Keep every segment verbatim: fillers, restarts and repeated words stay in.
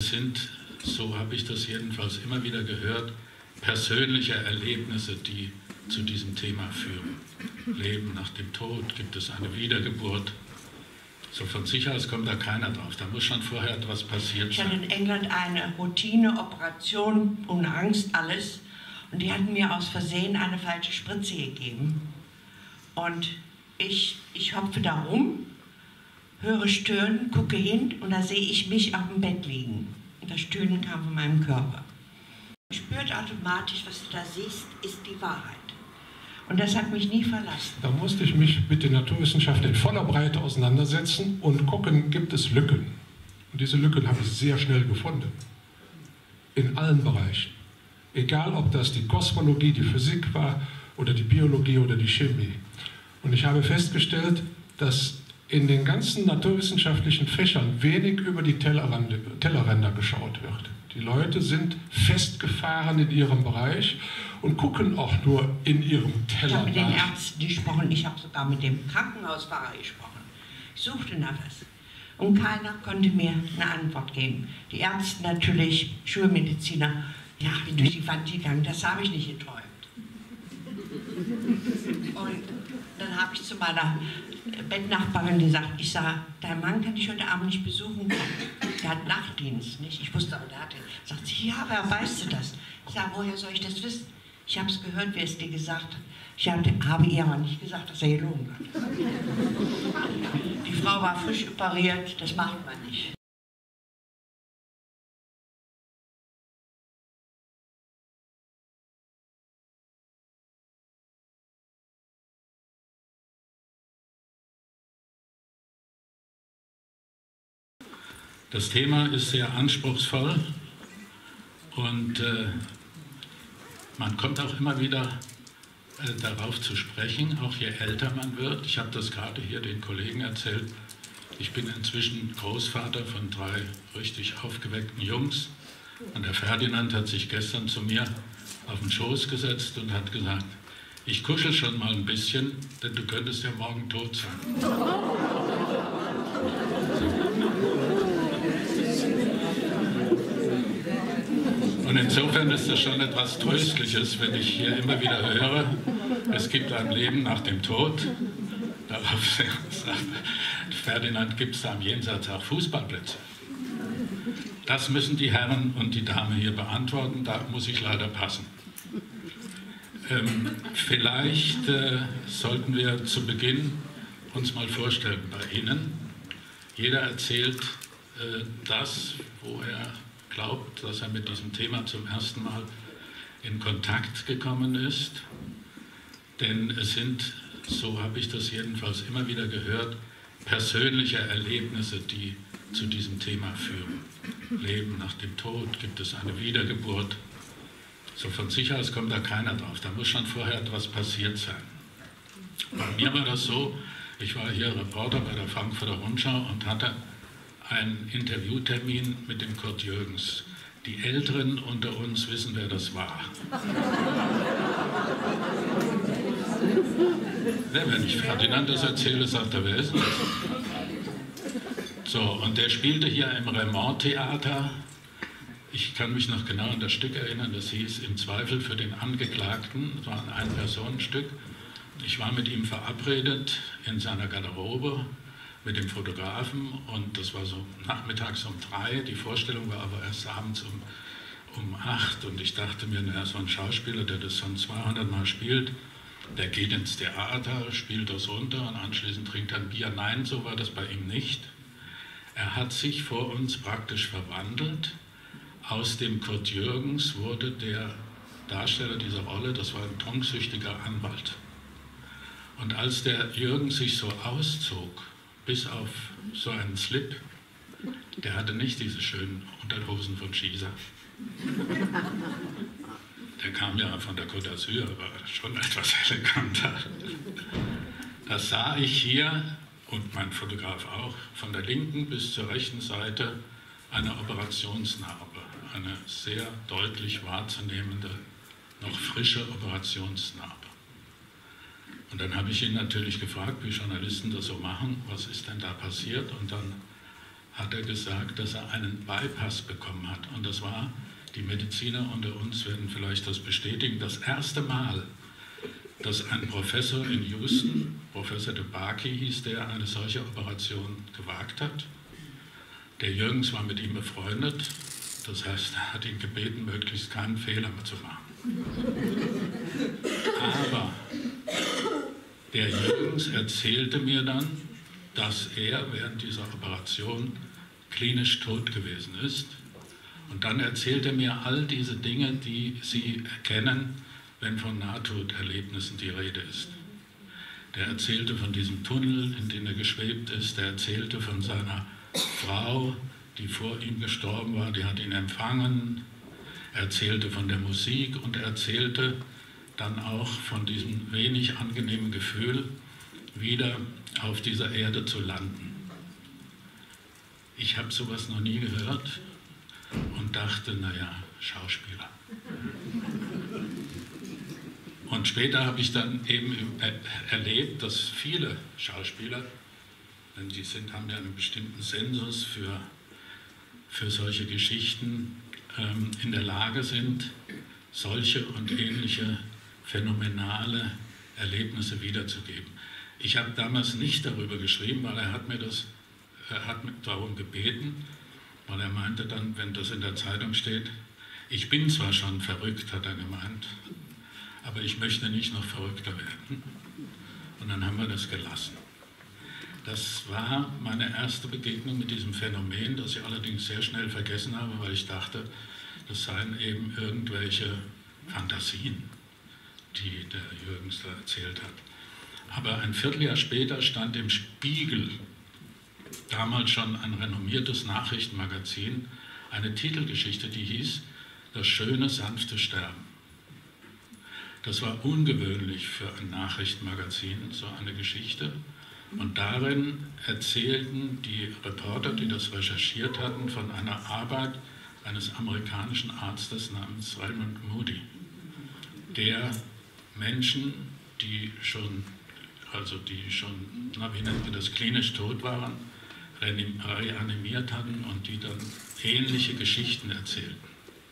Sind, so habe ich das jedenfalls immer wieder gehört, persönliche Erlebnisse, die zu diesem Thema führen. Leben nach dem Tod, gibt es eine Wiedergeburt? So von sich aus kommt da keiner drauf, da muss schon vorher etwas passiert Ich sein. hatte in England eine Routineoperation, ohne Angst, alles. Und die hatten mir aus Versehen eine falsche Spritze gegeben. Und ich, ich hopfe da rum, höre Stöhnen, gucke hin und da sehe ich mich auf dem Bett liegen. Und das Stöhnen kam von meinem Körper. Man spürt automatisch, was du da siehst, ist die Wahrheit. Und das hat mich nie verlassen. Da musste ich mich mit den Naturwissenschaften in voller Breite auseinandersetzen und gucken, gibt es Lücken. Und diese Lücken habe ich sehr schnell gefunden. In allen Bereichen. Egal, ob das die Kosmologie, die Physik war oder die Biologie oder die Chemie. Und ich habe festgestellt, dass in den ganzen naturwissenschaftlichen Fächern wenig über die Tellerrande, Tellerränder geschaut wird. Die Leute sind festgefahren in ihrem Bereich und gucken auch nur in ihrem Teller. Ich habe mit den nach. Ärzten gesprochen, ich habe sogar mit dem Krankenhausfahrer gesprochen. Ich suchte nach was. Und keiner konnte mir eine Antwort geben. Die Ärzte natürlich, Schulmediziner, ja, bin durch die Wand gegangen, das habe ich nicht geträumt. Und dann habe ich zu meiner Bettnachbarin gesagt, ich sage, dein Mann kann dich heute Abend nicht besuchen kommen. Der hat Nachtdienst, nicht? Ich wusste aber, der hatte. Sagt sie, ja, wer weißt du das? Ich sage, woher soll ich das wissen? Ich habe es gehört, wer es dir gesagt hat. Ich habe, habe ihr aber nicht gesagt, dass er gelogen hat. Die Frau war frisch operiert, das macht man nicht. Das Thema ist sehr anspruchsvoll und äh, man kommt auch immer wieder äh, darauf zu sprechen, auch je älter man wird. Ich habe das gerade hier den Kollegen erzählt. Ich bin inzwischen Großvater von drei richtig aufgeweckten Jungs und der Ferdinand hat sich gestern zu mir auf den Schoß gesetzt und hat gesagt, ich kuschel schon mal ein bisschen, denn du könntest ja morgen tot sein. Und insofern ist das schon etwas Tröstliches, wenn ich hier immer wieder höre, es gibt ein Leben nach dem Tod. Darauf sagt Ferdinand, gibt es da am Jenseits auch Fußballplätze. Das müssen die Herren und die Dame hier beantworten, da muss ich leider passen. Ähm, vielleicht äh, sollten wir zu Beginn uns mal vorstellen bei Ihnen. Jeder erzählt äh, das, wo er glaubt, dass er mit diesem Thema zum ersten Mal in Kontakt gekommen ist. Denn es sind, so habe ich das jedenfalls immer wieder gehört, persönliche Erlebnisse, die zu diesem Thema führen. Leben nach dem Tod, gibt es eine Wiedergeburt? So von sich aus kommt da keiner drauf, da muss schon vorher etwas passiert sein. Bei mir war das so, ich war hier Reporter bei der Frankfurter Rundschau und hatte einen Interviewtermin mit dem Kurt Jürgens. Die Älteren unter uns wissen, wer das war. Wenn ich Ferdinand das erzähle, sagt er, wer ist das? So, und der spielte hier im Raymond-Theater. Ich kann mich noch genau an das Stück erinnern, das hieß Im Zweifel für den Angeklagten. Das war ein Ein-Personen-Stück. Ich war mit ihm verabredet in seiner Garderobe mit dem Fotografen und das war so nachmittags um drei. Die Vorstellung war aber erst abends um, um acht und ich dachte mir, naja, so ein Schauspieler, der das schon zweihundert Mal spielt, der geht ins Theater, spielt das runter und anschließend trinkt er ein Bier. Nein, so war das bei ihm nicht. Er hat sich vor uns praktisch verwandelt. Aus dem Kurt Jürgens wurde der Darsteller dieser Rolle, das war ein trunksüchtiger Anwalt. Und als der Jürgens sich so auszog, bis auf so einen Slip, der hatte nicht diese schönen Unterhosen von Schießer. Der kam ja von der Côte d'Azur, war schon etwas eleganter. Das sah ich hier, und mein Fotograf auch, von der linken bis zur rechten Seite eine Operationsnarbe, eine sehr deutlich wahrzunehmende, noch frische Operationsnarbe. Und dann habe ich ihn natürlich gefragt, wie Journalisten das so machen, was ist denn da passiert? Und dann hat er gesagt, dass er einen Bypass bekommen hat. Und das war, die Mediziner unter uns werden vielleicht das bestätigen, das erste Mal, dass ein Professor in Houston, Professor de Baki hieß der, eine solche Operation gewagt hat. Der Jürgens war mit ihm befreundet, das heißt, er hat ihn gebeten, möglichst keinen Fehler mehr zu machen. Aber der Jürgens erzählte mir dann, dass er während dieser Operation klinisch tot gewesen ist. Und dann erzählt er mir all diese Dinge, die Sie erkennen, wenn von Nahtoderlebnissen die Rede ist. Der erzählte von diesem Tunnel, in den er geschwebt ist. Der erzählte von seiner Frau, die vor ihm gestorben war, die hat ihn empfangen. Er erzählte von der Musik und er erzählte dann auch von diesem wenig angenehmen Gefühl, wieder auf dieser Erde zu landen. Ich habe sowas noch nie gehört und dachte, naja, Schauspieler. Und später habe ich dann eben erlebt, dass viele Schauspieler, denn die sind, haben ja einen bestimmten Sensus für, für solche Geschichten, ähm, in der Lage sind, solche und ähnliche phänomenale Erlebnisse wiederzugeben. Ich habe damals nicht darüber geschrieben, weil er hat mir das, er hat mich darum gebeten, weil er meinte dann, wenn das in der Zeitung steht, ich bin zwar schon verrückt, hat er gemeint, aber ich möchte nicht noch verrückter werden. Und dann haben wir das gelassen. Das war meine erste Begegnung mit diesem Phänomen, das ich allerdings sehr schnell vergessen habe, weil ich dachte, das seien eben irgendwelche Fantasien, die der Jürgens da erzählt hat. Aber ein Vierteljahr später stand im Spiegel, damals schon ein renommiertes Nachrichtenmagazin, eine Titelgeschichte, die hieß Das schöne, sanfte Sterben. Das war ungewöhnlich für ein Nachrichtenmagazin, so eine Geschichte. Und darin erzählten die Reporter, die das recherchiert hatten, von einer Arbeit eines amerikanischen Arztes namens Raymond Moody, der Menschen, die schon, also die schon, na, wie nennt man das, klinisch tot waren, reanimiert hatten und die dann ähnliche Geschichten erzählten.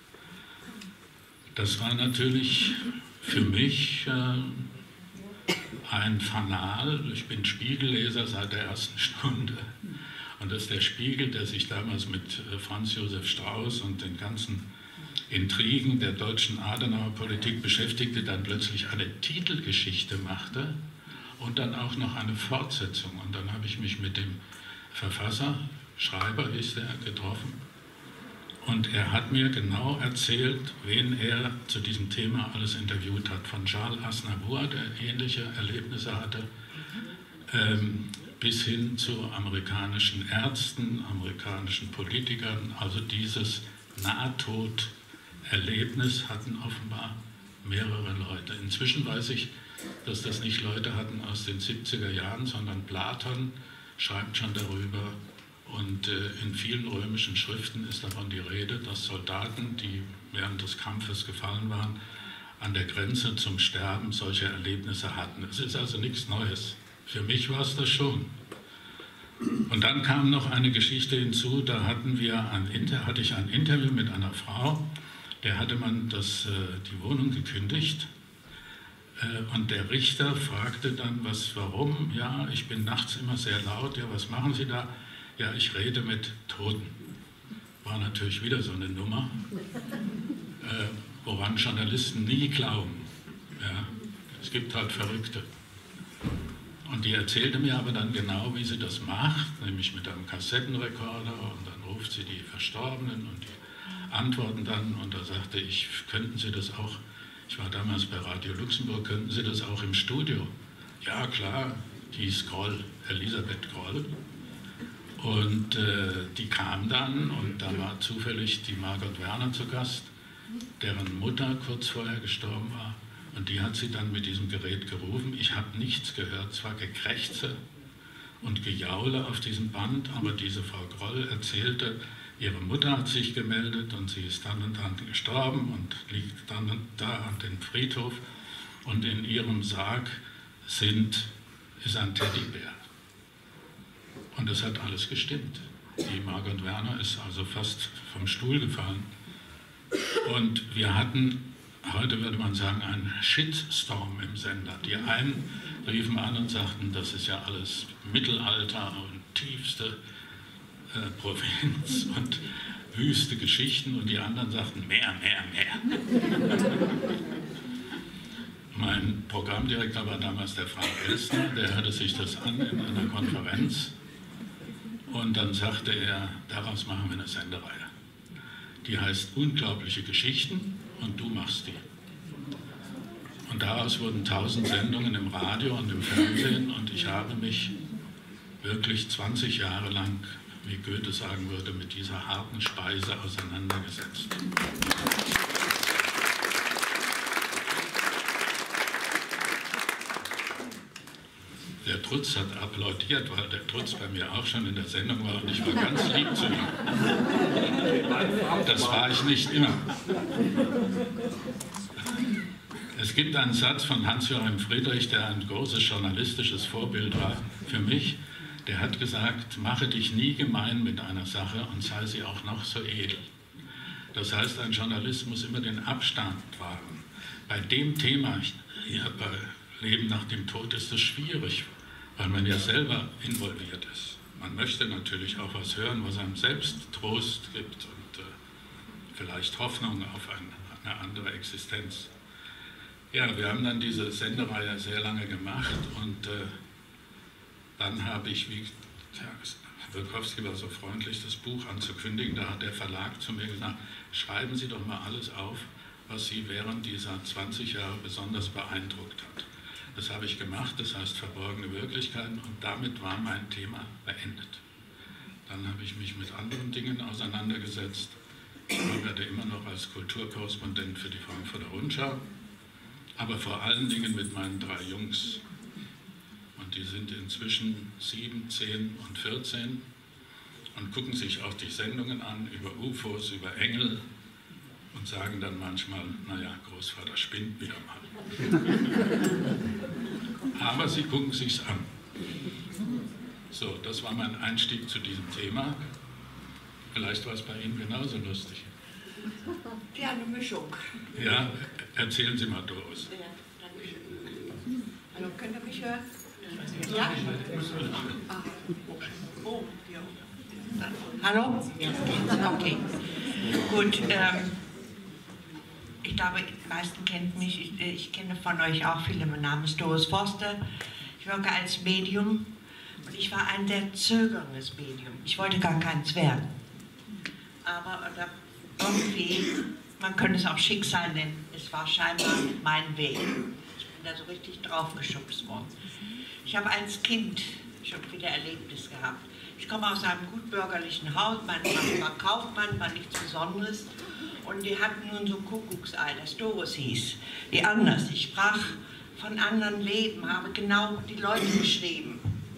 Das war natürlich für mich äh, ein Fanal. Ich bin Spiegelleser seit der ersten Stunde. Und dass der Spiegel, der sich damals mit äh, Franz Josef Strauß und den ganzen Intrigen der deutschen Adenauer-Politik beschäftigte, dann plötzlich eine Titelgeschichte machte und dann auch noch eine Fortsetzung. Und dann habe ich mich mit dem Verfasser, Schreiber hieß der, getroffen. Und er hat mir genau erzählt, wen er zu diesem Thema alles interviewt hat. Von Charles Aznavour, der ähnliche Erlebnisse hatte, ähm, bis hin zu amerikanischen Ärzten, amerikanischen Politikern. Also dieses Nahtoderlebnis hatten offenbar mehrere Leute. Inzwischen weiß ich, dass das nicht Leute hatten aus den siebziger Jahren, sondern Platon schreibt schon darüber. Und äh, in vielen römischen Schriften ist davon die Rede, dass Soldaten, die während des Kampfes gefallen waren, an der Grenze zum Sterben solche Erlebnisse hatten. Es ist also nichts Neues. Für mich war es das schon. Und dann kam noch eine Geschichte hinzu, da hatten wir ein Inter hatte ich ein Interview mit einer Frau, der hatte man das, äh, die Wohnung gekündigt. Äh, und der Richter fragte dann, was, warum? Ja, ich bin nachts immer sehr laut. Ja, was machen Sie da? Ja, ich rede mit Toten. War natürlich wieder so eine Nummer, äh, woran Journalisten nie glauben. Ja, es gibt halt Verrückte. Und die erzählte mir aber dann genau, wie sie das macht, nämlich mit einem Kassettenrekorder, und dann ruft sie die Verstorbenen und die antworten dann, und da sagte ich, könnten Sie das auch, ich war damals bei Radio Luxemburg, könnten Sie das auch im Studio? Ja, klar, die hieß Groll, Elisabeth Groll. Und äh, die kam dann, und da war zufällig die Margot Werner zu Gast, deren Mutter kurz vorher gestorben war. Und die hat sie dann mit diesem Gerät gerufen. Ich habe nichts gehört, zwar Gekrächze und Gejaule auf diesem Band, aber diese Frau Groll erzählte, ihre Mutter hat sich gemeldet und sie ist dann und dann gestorben und liegt dann und da an dem Friedhof. Und in ihrem Sarg sind, ist ein Teddybär. Und das hat alles gestimmt. Die Margot Werner ist also fast vom Stuhl gefallen. Und wir hatten, heute würde man sagen, einen Shitstorm im Sender. Die einen riefen an und sagten, das ist ja alles Mittelalter und tiefste äh, Provinz und wüste Geschichten, und die anderen sagten, mehr, mehr, mehr. Mein Programmdirektor war damals der Frank Elstner, der hörte sich das an in einer Konferenz, und dann sagte er, daraus machen wir eine Sendereihe. Die heißt Unglaubliche Geschichten und du machst die. Und daraus wurden tausend Sendungen im Radio und im Fernsehen, und ich habe mich wirklich zwanzig Jahre lang, wie Goethe sagen würde, mit dieser harten Speise auseinandergesetzt. Der Trutz hat applaudiert, weil der Trutz bei mir auch schon in der Sendung war, und ich war ganz lieb zu ihm. Das war ich nicht immer. Es gibt einen Satz von Hans-Joachim Friedrich, der ein großes journalistisches Vorbild war für mich. Der hat gesagt, mache dich nie gemein mit einer Sache und sei sie auch noch so edel. Das heißt, ein Journalist muss immer den Abstand wahren. Bei dem Thema, ja, bei Leben nach dem Tod, ist es schwierig, weil man ja selber involviert ist. Man möchte natürlich auch was hören, was einem selbst Trost gibt und äh, vielleicht Hoffnung auf ein, eine andere Existenz. Ja, wir haben dann diese Sendereihe sehr lange gemacht, und äh, dann habe ich, wie ja, Wilkowski war so freundlich, das Buch anzukündigen. Da hat der Verlag zu mir gesagt, schreiben Sie doch mal alles auf, was Sie während dieser zwanzig Jahre besonders beeindruckt hat. Das habe ich gemacht, das heißt Verborgene Wirklichkeiten, und damit war mein Thema beendet. Dann habe ich mich mit anderen Dingen auseinandergesetzt. Ich arbeite immer noch als Kulturkorrespondent für die Frankfurter Rundschau, aber vor allen Dingen mit meinen drei Jungs. Und die sind inzwischen sieben, zehn und vierzehn und gucken sich auch die Sendungen an über U F Os, über Engel, und sagen dann manchmal, naja, Großvater spinnt wieder mal. Aber sie gucken sich's an. So, das war mein Einstieg zu diesem Thema. Vielleicht war es bei Ihnen genauso lustig. Ja, eine Mischung. Ja, erzählen Sie mal, Doris. Ja, danke schön. Hallo, könnt ihr mich hören? Ja? Ah. Oh, ja. Hallo? Okay. Gut. Ähm, ich glaube, die meisten kennen mich. Ich, ich kenne von euch auch viele. Mein Name ist Doris Forster. Ich wirke als Medium, und ich war ein sehr zögerndes Medium. Ich wollte gar keins werden. Aber oder, irgendwie, man könnte es auch Schicksal nennen, es war scheinbar mein Weg. Ich bin da so richtig draufgeschubst worden. Ich habe als Kind schon wieder Erlebnis gehabt. Ich komme aus einem gutbürgerlichen Haus, mein Mann war Kaufmann, war nichts Besonderes. Und die hatten nun so ein Kuckucksei, das Doris hieß. Die anders. Ich sprach von anderen Leben, habe genau die Leute beschrieben.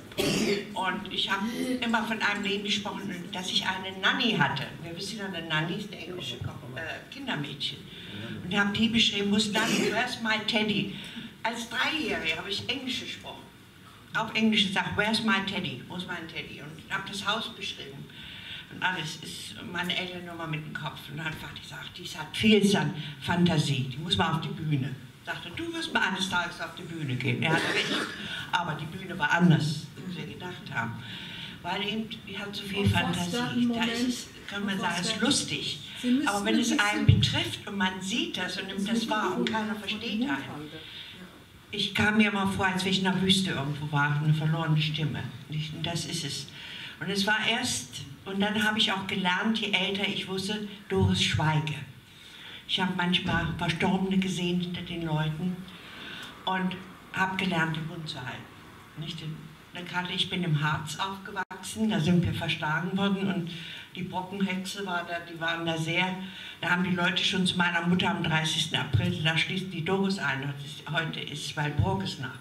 Und ich habe immer von einem Leben gesprochen, dass ich eine Nanny hatte. Wir wissen ja, eine Nanny ist eine englische äh, Kindermädchen. Und ich habe die beschrieben, wo ist Nanny, where's my Teddy? Als Dreijährige habe ich Englisch gesprochen. Auf Englisch gesagt, where's my Teddy? Wo ist mein Teddy? Und ich habe das Haus beschrieben. Und alles ist meine Eltern nur mal mit dem Kopf. Und dann hat Vati gesagt, die hat viel Fantasie, die muss mal auf die Bühne. Ich dachte, du wirst mal eines Tages auf die Bühne gehen. Er hatte recht. Aber die Bühne war anders, als wir gedacht haben. Weil eben, die hat so viel und Fantasie. Da ist es, kann man sagen, es ist lustig. Aber wenn es einen betrifft und man sieht das und nimmt das wahr und keiner versteht einen. Ich kam mir mal vor, als wenn ich in der Wüste irgendwo war, eine verlorene Stimme. Und das ist es. Und es war erst, und dann habe ich auch gelernt, je älter ich wusste, Doris schweige. Ich habe manchmal Verstorbene gesehen hinter den Leuten und habe gelernt, den Mund zu halten. Nicht den, gerade ich bin im Harz aufgewachsen, da sind wir verschlagen worden, und die Brockenhexe war da, die waren da sehr, da haben die Leute schon zu meiner Mutter am dreißigsten April, da schließt die Doris ein, heute ist Walpurgisnacht.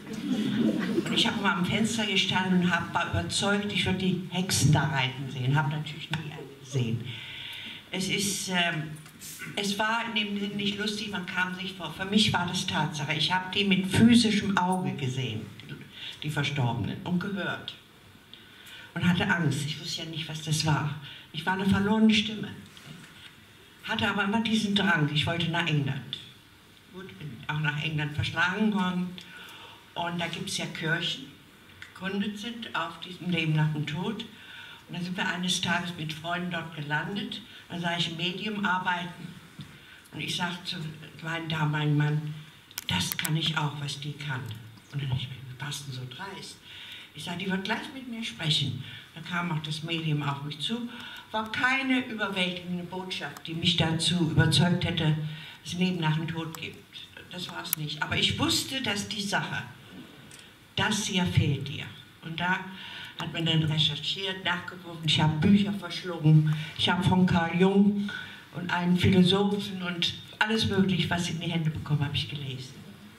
Und ich habe mal am Fenster gestanden und habe mal überzeugt, ich würde die Hexen da reiten sehen, habe natürlich nie eine gesehen. Es ist, ähm, es war in dem Sinne nicht lustig, man kam sich vor, für mich war das Tatsache, ich habe die mit physischem Auge gesehen, die Verstorbenen, und gehört. und hatte Angst. Ich wusste ja nicht, was das war. Ich war eine verlorene Stimme. Hatte aber immer diesen Drang, ich wollte nach England. Gut, bin auch nach England verschlagen worden. Und da gibt es ja Kirchen, die gegründet sind auf diesem Leben nach dem Tod. Und dann sind wir eines Tages mit Freunden dort gelandet. Dann sah ich ein Medium arbeiten. Und ich sagte zu meinem damaligen Mann, das kann ich auch, was die kann. Und dann dachte ich mir, wie warst du denn so dreist? Ich sage, die wird gleich mit mir sprechen. Dann kam auch das Medium auf mich zu. War keine überwältigende Botschaft, die mich dazu überzeugt hätte, dass es Leben nach dem Tod gibt. Das war es nicht. Aber ich wusste, dass die Sache, das hier fehlt dir. Und da hat man dann recherchiert, nachgeguckt. Ich habe Bücher verschlungen. Ich habe von Carl Jung und einen Philosophen und alles Mögliche, was ich in die Hände bekommen habe, ich gelesen.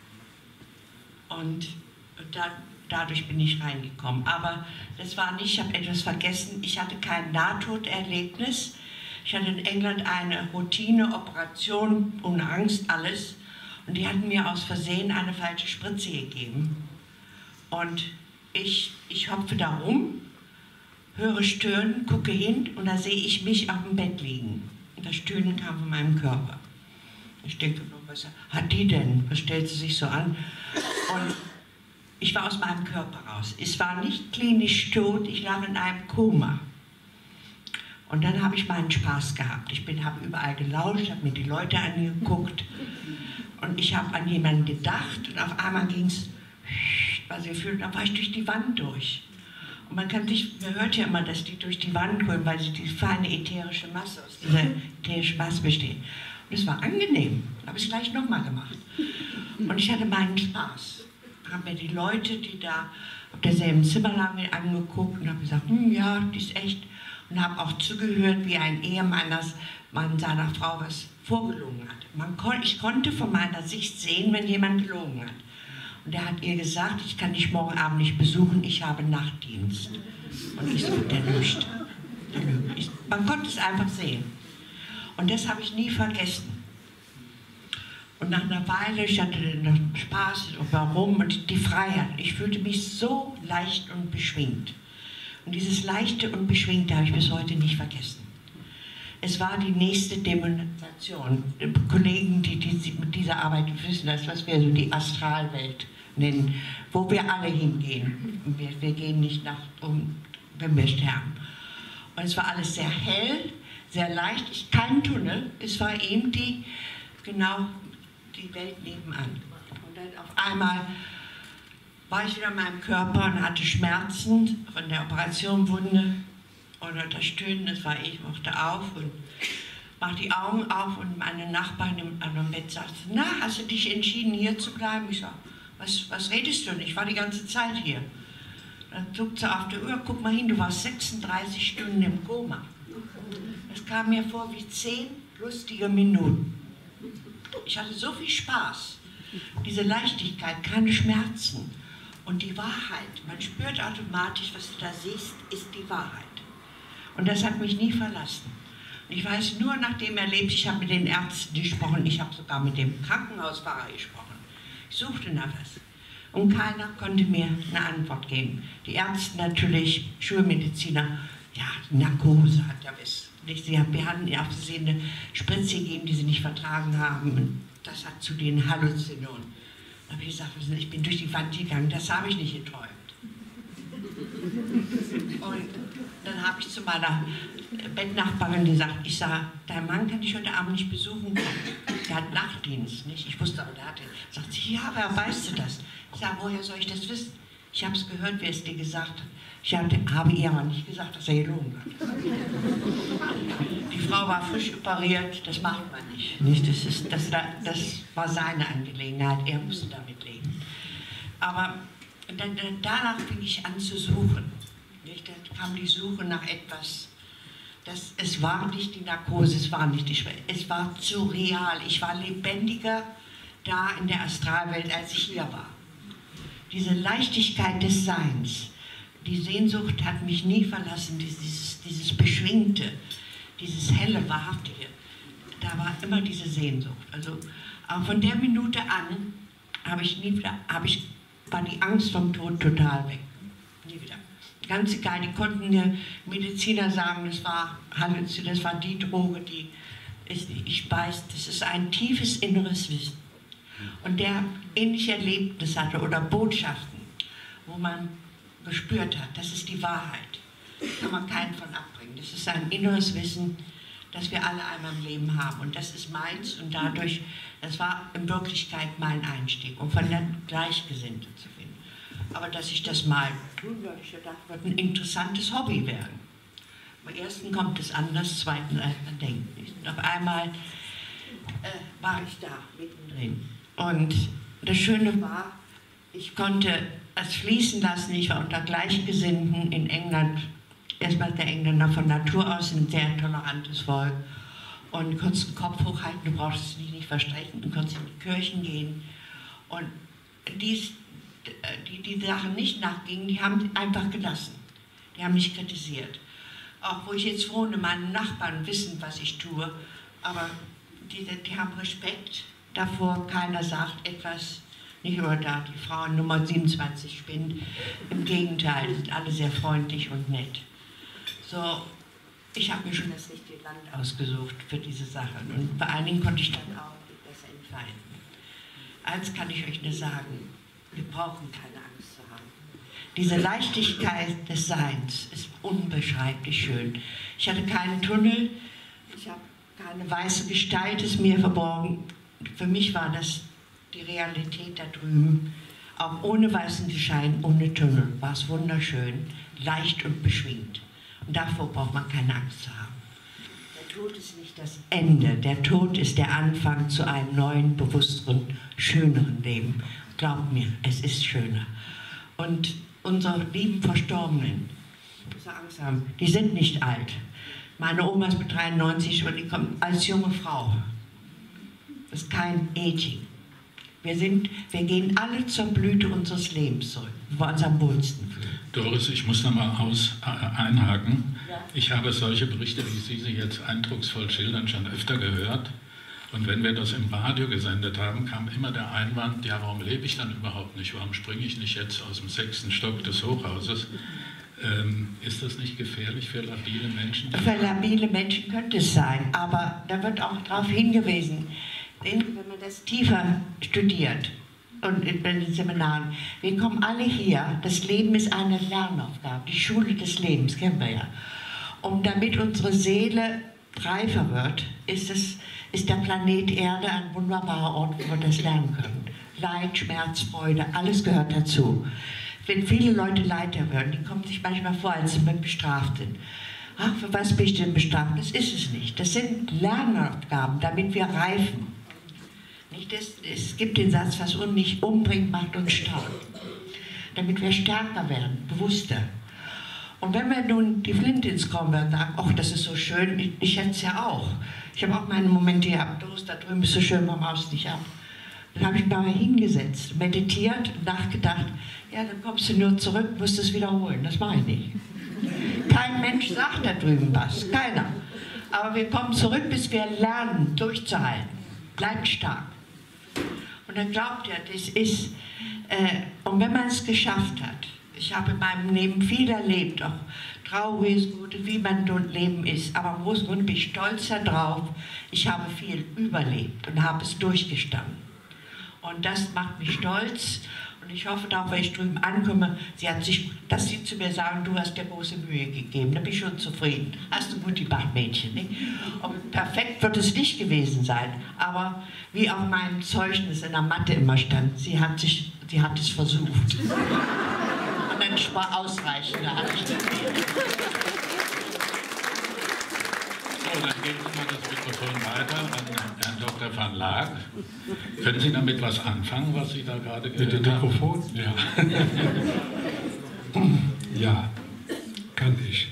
Und da, dadurch bin ich reingekommen. Aber das war nicht, ich habe etwas vergessen. Ich hatte kein Nahtoderlebnis. Ich hatte in England eine Routineoperation, ohne Angst, alles. Und die hatten mir aus Versehen eine falsche Spritze gegeben. Und ich, ich hopfe da rum, höre Stöhnen, gucke hin und da sehe ich mich auf dem Bett liegen. Und das Stöhnen kam von meinem Körper. Ich denke, was hat die denn? Was stellt sie sich so an? Und ich war aus meinem Körper raus. Es war nicht klinisch tot, ich lag in einem Koma. Und dann habe ich meinen Spaß gehabt. Ich habe überall gelauscht, habe mir die Leute angeguckt. Und ich habe an jemanden gedacht und auf einmal ging es, also gefühlt, da war ich durch die Wand durch. Und man kann sich, man hört ja immer, dass die durch die Wand kommen, weil sie die feine ätherische Masse aus dieser ätherischen Masse bestehen. Und es war angenehm. Habe ich es gleich nochmal gemacht. Und ich hatte meinen Spaß. Habe mir die Leute, die da auf derselben Zimmer lagen, angeguckt und habe gesagt, hm, ja, die ist echt. Und habe auch zugehört, wie ein Ehemann das man seiner Frau was vorgelogen hat. Man kon ich konnte von meiner Sicht sehen, wenn jemand gelogen hat. Und er hat ihr gesagt, ich kann dich morgen Abend nicht besuchen, ich habe Nachtdienst. Und ich so, der lügt. Der lügt. Ich, man konnte es einfach sehen. Und das habe ich nie vergessen. Und nach einer Weile, ich hatte noch Spaß, warum, und die Freiheit. Ich fühlte mich so leicht und beschwingt. Und dieses Leichte und Beschwingte habe ich bis heute nicht vergessen. Es war die nächste Demonstration. Die Kollegen, die, die mit dieser Arbeit wissen, das, was wir so die Astralwelt nennen, wo wir alle hingehen. Wir, wir gehen nicht nach, um, wenn wir sterben. Und es war alles sehr hell, sehr leicht, ich, kein Tunnel. Es war eben die, genau die Welt nebenan. Und dann auf einmal war ich wieder in meinem Körper und hatte Schmerzen von der Operationwunde. Und das Stöhnen, das war ich, machte auf und machte die Augen auf und meine Nachbarin im anderen Bett sagte, na, hast du dich entschieden, hier zu bleiben? Ich sag, was, was redest du denn? Ich war die ganze Zeit hier. Dann zuckt sie auf die Uhr, guck mal hin, du warst sechsunddreißig Stunden im Koma. Das kam mir vor wie zehn lustige Minuten. Ich hatte so viel Spaß, diese Leichtigkeit, keine Schmerzen. Und die Wahrheit, man spürt automatisch, was du da siehst, ist die Wahrheit. Und das hat mich nie verlassen. Und ich weiß nur, nach dem Erlebnis, ich habe mit den Ärzten gesprochen, ich habe sogar mit dem Krankenhausfahrer gesprochen. Ich suchte nach was. Und keiner konnte mir eine Antwort geben. Die Ärzte natürlich, Schulmediziner, ja, Narkose hat ja was. Wir hatten ja auch gesehen, eine Spritze gegeben, die sie nicht vertragen haben. Und das hat zu den Halluzinonen. Da habe ich gesagt, ich bin durch die Wand gegangen, das habe ich nicht geträumt. Und dann habe ich zu meiner Bettnachbarin gesagt, ich sage, dein Mann kann dich heute Abend nicht besuchen kommen. Der hat Nachtdienst, nicht? Ich wusste aber, der hatte. Sagt sie, ja, wer weißt du das? Ich sage, woher soll ich das wissen? Ich habe es gehört, wer es dir gesagt hat. Ich habe ihr aber nicht gesagt, dass er gelogen hat. Die Frau war frisch operiert, das macht man nicht. nicht? Das, ist, das, das war seine Angelegenheit, er musste damit leben. Aber dann, dann, danach fing ich an zu suchen. Nicht? Dann kam die Suche nach etwas. Das, es war nicht die Narkose, es war nicht die Schwelle, es war zu real. Ich war lebendiger da in der Astralwelt, als ich hier war. Diese Leichtigkeit des Seins, die Sehnsucht hat mich nie verlassen, dieses, dieses Beschwingte, dieses helle, wahrhaftige. Da war immer diese Sehnsucht. Also aber von der Minute an habe ich nie wieder, habe ich, war die Angst vom Tod total weg. Nie wieder. Ganz egal, die konnten die Mediziner sagen, das war, das war die Droge, die ich speist. Das ist ein tiefes inneres Wissen. Und der ähnliche Erlebnisse hatte oder Botschaften, wo man gespürt hat, das ist die Wahrheit. Da kann man keinen von abbringen. Das ist ein inneres Wissen, das wir alle einmal im Leben haben. Und das ist meins und dadurch, das war in Wirklichkeit mein Einstieg, um von der Gleichgesinnten zu finden. Aber dass ich das mal tun würde, ich gedacht, wird ein interessantes Hobby werden. Am ersten kommt es anders, zweitens als man denkt nicht. Und auf einmal äh, war ich da, mittendrin. Und das Schöne war, ich konnte es fließen lassen, ich war unter Gleichgesinnten in England. Erstmal der Engländer von Natur aus ein sehr tolerantes Volk. Und du konntest den Kopf hochhalten, du brauchst dich nicht verstrecken, du konntest in die Kirchen gehen. Und dies, die die Sachen nicht nachgingen, die haben einfach gelassen. Die haben nicht kritisiert. Auch wo ich jetzt wohne, meine Nachbarn wissen, was ich tue, aber die, die haben Respekt davor, keiner sagt etwas, nicht nur da, die Frau Nummer siebenundzwanzig spinnt. Im Gegenteil, die sind alle sehr freundlich und nett. So, ich habe mir schon das richtige Land ausgesucht für diese Sachen und vor allen Dingen konnte ich dann auch besser entfalten. Eins kann ich euch nur sagen, wir brauchen keine Angst zu haben. Diese Leichtigkeit des Seins ist unbeschreiblich schön. Ich hatte keinen Tunnel, ich habe keine weiße Gestalt, ist mir verborgen. Für mich war das die Realität da drüben. Auch ohne weißen Schein, ohne Tunnel war es wunderschön, leicht und beschwingt. Und davor braucht man keine Angst zu haben. Der Tod ist nicht das Ende, der Tod ist der Anfang zu einem neuen, bewussteren, schöneren Leben. Glaubt mir, es ist schöner. Und unsere lieben Verstorbenen, die so Angst haben, die sind nicht alt. Meine Oma ist mit dreiundneunzig und die kommt als junge Frau. Das ist kein Aging. Wir, sind, wir gehen alle zur Blüte unseres Lebens zurück, wo wir uns am wohlsten fühlen. Doris, ich muss noch mal aus, äh, einhaken. Ja. Ich habe solche Berichte, wie Sie sie jetzt eindrucksvoll schildern, schon öfter gehört. Und wenn wir das im Radio gesendet haben, kam immer der Einwand, ja, warum lebe ich dann überhaupt nicht? Warum springe ich nicht jetzt aus dem sechsten Stock des Hochhauses? Ähm, ist das nicht gefährlich für labile Menschen? Für labile Menschen könnte es sein, aber da wird auch darauf hingewiesen, wenn man das tiefer studiert und in den Seminaren, wir kommen alle hier, das Leben ist eine Lernaufgabe, die Schule des Lebens, kennen wir ja. Und damit unsere Seele reifer wird, ist, es, ist der Planet Erde ein wunderbarer Ort, wo wir das lernen können. Leid, Schmerz, Freude, alles gehört dazu. Wenn viele Leute Leiter werden, die kommen sich manchmal vor, als sie bestraft sind. Ach, für was bin ich denn bestraft? Das ist es nicht. Das sind Lernaufgaben, damit wir reifen. Nicht das, es gibt den Satz, was uns nicht umbringt, macht uns stark. Damit wir stärker werden, bewusster. Und wenn wir nun die Flinte ins Korn werden, sagen, ach, das ist so schön, ich, ich hätte es ja auch. Ich habe auch meine Momente gehabt, Doris, da drüben ist so schön, warum haust du nicht ab? Dann habe ich mich mal hingesetzt, meditiert und nachgedacht, ja, dann kommst du nur zurück, musst es wiederholen. Das mache ich nicht. Kein Mensch sagt da drüben was, keiner. Aber wir kommen zurück, bis wir lernen, durchzuhalten. Bleibt stark. Und dann glaubt ihr, das ist, äh, und wenn man es geschafft hat, ich habe in meinem Leben viel erlebt, auch trauriges, gutes, wie mein Leben ist, aber im Großen und Ganzen bin ich stolz darauf, ich habe viel überlebt und habe es durchgestanden. Und das macht mich stolz und ich hoffe darauf, wenn ich drüben ankomme, sie hat sich, dass sie zu mir sagen, du hast dir große Mühe gegeben, da bin ich schon zufrieden. Hast du gut gemacht, Mädchen. Nicht? Und perfekt wird es nicht gewesen sein, aber wie auf meinem Zeugnis in der Mathe immer stand, sie hat, sich, sie hat es versucht. Und dann war ausreichend, da hatte ich das So, dann gebe ich mal das Mikrofon weiter an Herrn Doktor van Laak. Können Sie damit was anfangen, was Sie da gerade gehört haben? Mit dem Mikrofon? Ja. Ja, kann ich.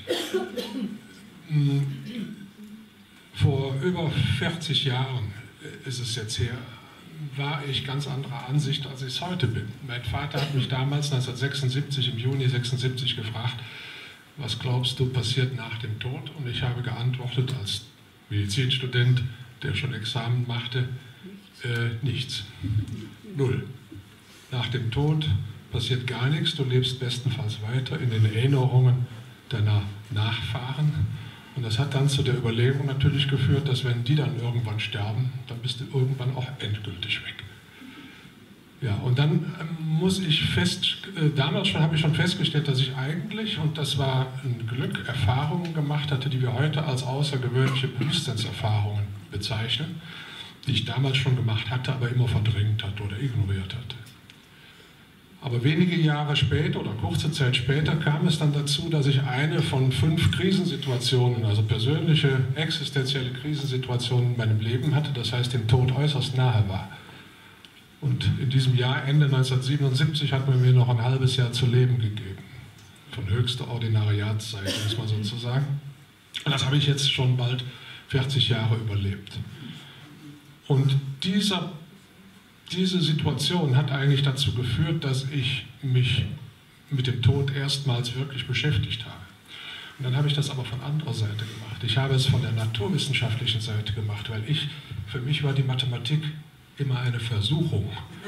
Vor über vierzig Jahren ist es jetzt her, war ich ganz anderer Ansicht, als ich es heute bin. Mein Vater hat mich damals neunzehnhundertsechsundsiebzig, im Juni sechsundsiebzig gefragt, was glaubst du passiert nach dem Tod? Und ich habe geantwortet als Medizinstudent, der schon Examen machte, äh, nichts. Null. Nach dem Tod passiert gar nichts, du lebst bestenfalls weiter in den Erinnerungen deiner Nachfahren. Und das hat dann zu der Überlegung natürlich geführt, dass wenn die dann irgendwann sterben, dann bist du irgendwann auch endgültig weg. Ja, und dann ähm, muss ich fest, äh, damals schon habe ich schon festgestellt, dass ich eigentlich, und das war ein Glück, Erfahrungen gemacht hatte, die wir heute als außergewöhnliche Bewusstseinserfahrungen bezeichnen, die ich damals schon gemacht hatte, aber immer verdrängt hatte oder ignoriert hatte. Aber wenige Jahre später oder kurze Zeit später kam es dann dazu, dass ich eine von fünf Krisensituationen, also persönliche, existenzielle Krisensituationen in meinem Leben hatte, das heißt dem Tod äußerst nahe war. Und in diesem Jahr, Ende neunzehnhundertsiebenundsiebzig, hat man mir noch ein halbes Jahr zu leben gegeben. Von höchster Ordinariatszeit, muss man sozusagen. Und das habe ich jetzt schon bald vierzig Jahre überlebt. Und dieser, diese Situation hat eigentlich dazu geführt, dass ich mich mit dem Tod erstmals wirklich beschäftigt habe. Und dann habe ich das aber von anderer Seite gemacht. Ich habe es von der naturwissenschaftlichen Seite gemacht, weil ich, für mich war die Mathematik immer eine Versuchung.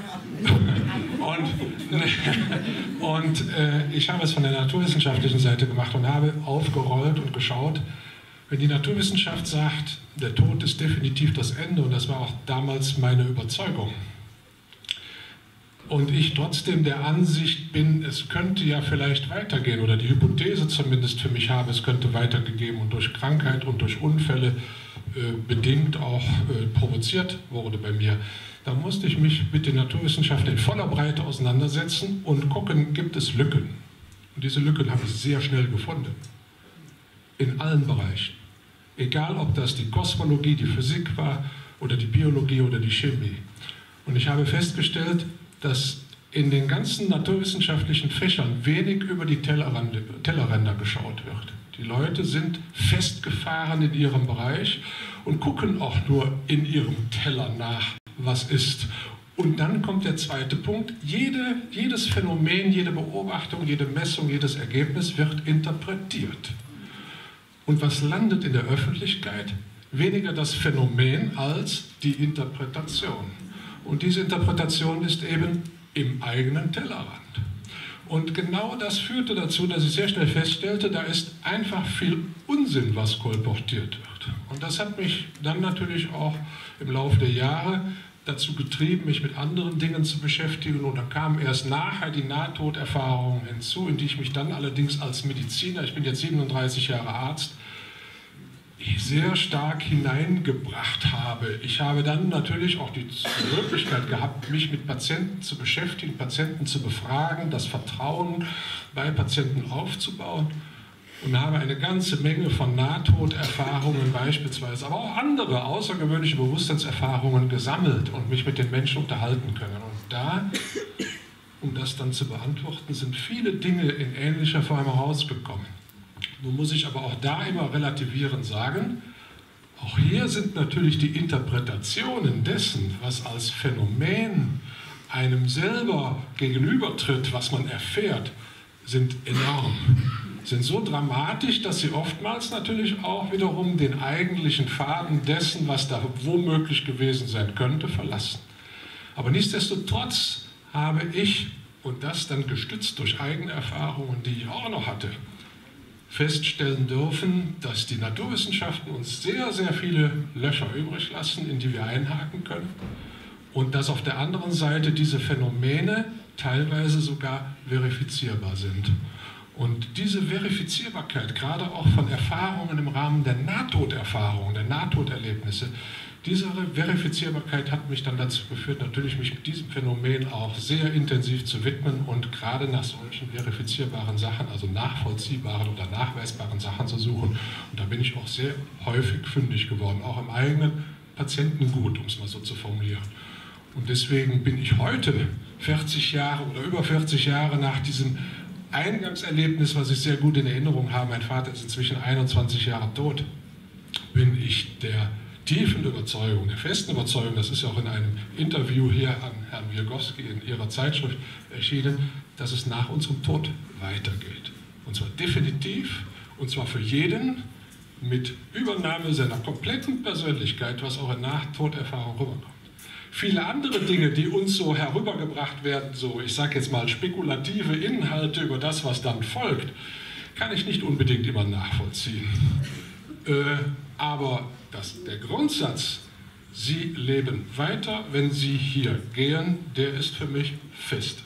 und und äh, ich habe es von der naturwissenschaftlichen Seite gemacht und habe aufgerollt und geschaut, wenn die Naturwissenschaft sagt, der Tod ist definitiv das Ende, und das war auch damals meine Überzeugung, und ich trotzdem der Ansicht bin, es könnte ja vielleicht weitergehen, oder die Hypothese zumindest für mich habe, es könnte weitergegeben und durch Krankheit und durch Unfälle äh, bedingt auch äh, provoziert wurde bei mir, da musste ich mich mit den Naturwissenschaften in voller Breite auseinandersetzen und gucken, gibt es Lücken. Und diese Lücken habe ich sehr schnell gefunden. In allen Bereichen. Egal, ob das die Kosmologie, die Physik war oder die Biologie oder die Chemie. Und ich habe festgestellt, dass in den ganzen naturwissenschaftlichen Fächern wenig über die Tellerrande, Tellerränder geschaut wird. Die Leute sind festgefahren in ihrem Bereich und gucken auch nur in ihrem Teller nach, was ist. Und dann kommt der zweite Punkt. Jede, jedes Phänomen, jede Beobachtung, jede Messung, jedes Ergebnis wird interpretiert. Und was landet in der Öffentlichkeit? Weniger das Phänomen als die Interpretation. Und diese Interpretation ist eben im eigenen Tellerrand. Und genau das führte dazu, dass ich sehr schnell feststellte, da ist einfach viel Unsinn, was kolportiert wird. Und das hat mich dann natürlich auch im Laufe der Jahre dazu getrieben, mich mit anderen Dingen zu beschäftigen. Und da kamen erst nachher die Nahtoderfahrungen hinzu, in die ich mich dann allerdings als Mediziner, ich bin jetzt siebenunddreißig Jahre Arzt, sehr stark hineingebracht habe. Ich habe dann natürlich auch die Möglichkeit gehabt, mich mit Patienten zu beschäftigen, Patienten zu befragen, das Vertrauen bei Patienten aufzubauen und habe eine ganze Menge von Nahtoderfahrungen beispielsweise, aber auch andere außergewöhnliche Bewusstseinserfahrungen gesammelt und mich mit den Menschen unterhalten können. Und da, um das dann zu beantworten, sind viele Dinge in ähnlicher Form herausgekommen. Nun muss ich aber auch da immer relativierend sagen, auch hier sind natürlich die Interpretationen dessen, was als Phänomen einem selber gegenübertritt, was man erfährt, sind enorm, sind so dramatisch, dass sie oftmals natürlich auch wiederum den eigentlichen Faden dessen, was da womöglich gewesen sein könnte, verlassen. Aber nichtsdestotrotz habe ich, und das dann gestützt durch eigene Erfahrungen, die ich auch noch hatte, feststellen dürfen, dass die Naturwissenschaften uns sehr, sehr viele Löcher übrig lassen, in die wir einhaken können, und dass auf der anderen Seite diese Phänomene teilweise sogar verifizierbar sind. Und diese Verifizierbarkeit, gerade auch von Erfahrungen im Rahmen der Nahtoderfahrungen, der Nahtoderlebnisse, diese Verifizierbarkeit hat mich dann dazu geführt, natürlich mich mit diesem Phänomen auch sehr intensiv zu widmen und gerade nach solchen verifizierbaren Sachen, also nachvollziehbaren oder nachweisbaren Sachen zu suchen. Und da bin ich auch sehr häufig fündig geworden, auch im eigenen Patientengut, um es mal so zu formulieren. Und deswegen bin ich heute, vierzig Jahre oder über vierzig Jahre nach diesem Eingangserlebnis, was ich sehr gut in Erinnerung habe, mein Vater ist inzwischen einundzwanzig Jahre tot, bin ich der tiefen Überzeugung, der festen Überzeugung, das ist ja auch in einem Interview hier an Herrn Wielgowski in Ihrer Zeitschrift erschienen, dass es nach unserem Tod weitergeht. Und zwar definitiv, und zwar für jeden, mit Übernahme seiner kompletten Persönlichkeit, was auch in Nahtoderfahrung rüberkommt. Viele andere Dinge, die uns so herübergebracht werden, so ich sage jetzt mal spekulative Inhalte über das, was dann folgt, kann ich nicht unbedingt immer nachvollziehen. Äh, aber das, der Grundsatz, Sie leben weiter, wenn Sie hier gehen, der ist für mich fest.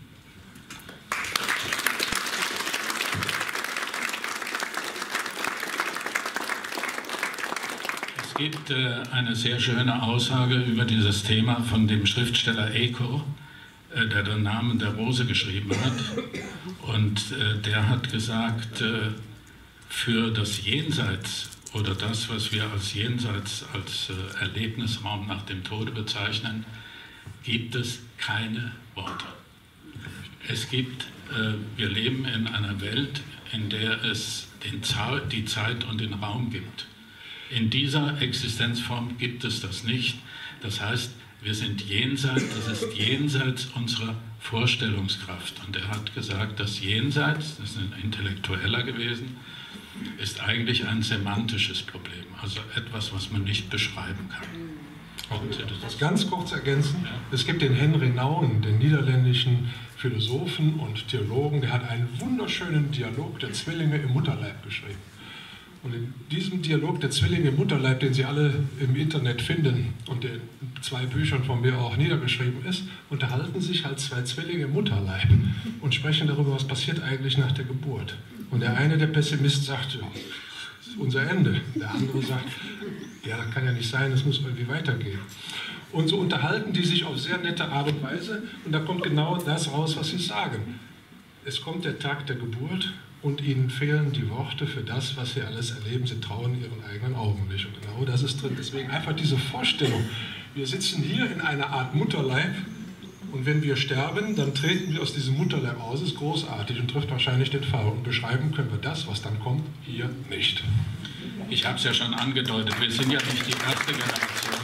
Es gibt äh, eine sehr schöne Aussage über dieses Thema von dem Schriftsteller Eco, äh, der den Namen der Rose geschrieben hat. Und äh, der hat gesagt, äh, für das Jenseits oder das, was wir als Jenseits, als äh, Erlebnisraum nach dem Tode bezeichnen, gibt es keine Worte. Es gibt, äh, wir leben in einer Welt, in der es den Za- die Zeit und den Raum gibt. In dieser Existenzform gibt es das nicht. Das heißt, wir sind jenseits, das ist jenseits unserer Vorstellungskraft. Und er hat gesagt, das Jenseits, das ist ein Intellektueller gewesen, ist eigentlich ein semantisches Problem, also etwas, was man nicht beschreiben kann. Und das ganz kurz ergänzen, ja. Es gibt den Henry Nouwen, den niederländischen Philosophen und Theologen, der hat einen wunderschönen Dialog der Zwillinge im Mutterleib geschrieben. Und in diesem Dialog der Zwillinge im Mutterleib, den Sie alle im Internet finden und der in zwei Büchern von mir auch niedergeschrieben ist, unterhalten sich halt zwei Zwillinge im Mutterleib und sprechen darüber, was passiert eigentlich nach der Geburt. Und der eine, der Pessimist, sagt, ja, das ist unser Ende. Der andere sagt, ja, das kann ja nicht sein, es muss irgendwie weitergehen. Und so unterhalten die sich auf sehr nette Art und Weise und da kommt genau das raus, was sie sagen. Es kommt der Tag der Geburt und ihnen fehlen die Worte für das, was sie alles erleben. Sie trauen ihren eigenen Augen nicht. Und genau das ist drin. Deswegen einfach diese Vorstellung. Wir sitzen hier in einer Art Mutterleib und wenn wir sterben, dann treten wir aus diesem Mutterleib aus. Das ist großartig und trifft wahrscheinlich den Fall. Und beschreiben können wir das, was dann kommt, hier nicht. Ich habe es ja schon angedeutet, wir sind ja nicht die erste Generation,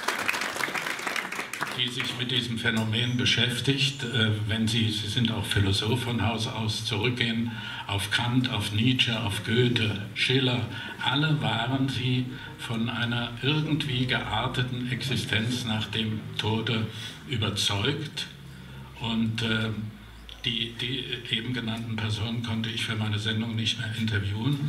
die sich mit diesem Phänomen beschäftigt. Wenn Sie, Sie sind auch Philosoph von Haus aus, zurückgehen auf Kant, auf Nietzsche, auf Goethe, Schiller, alle waren sie von einer irgendwie gearteten Existenz nach dem Tode überzeugt. Und äh, die, die eben genannten Personen konnte ich für meine Sendung nicht mehr interviewen.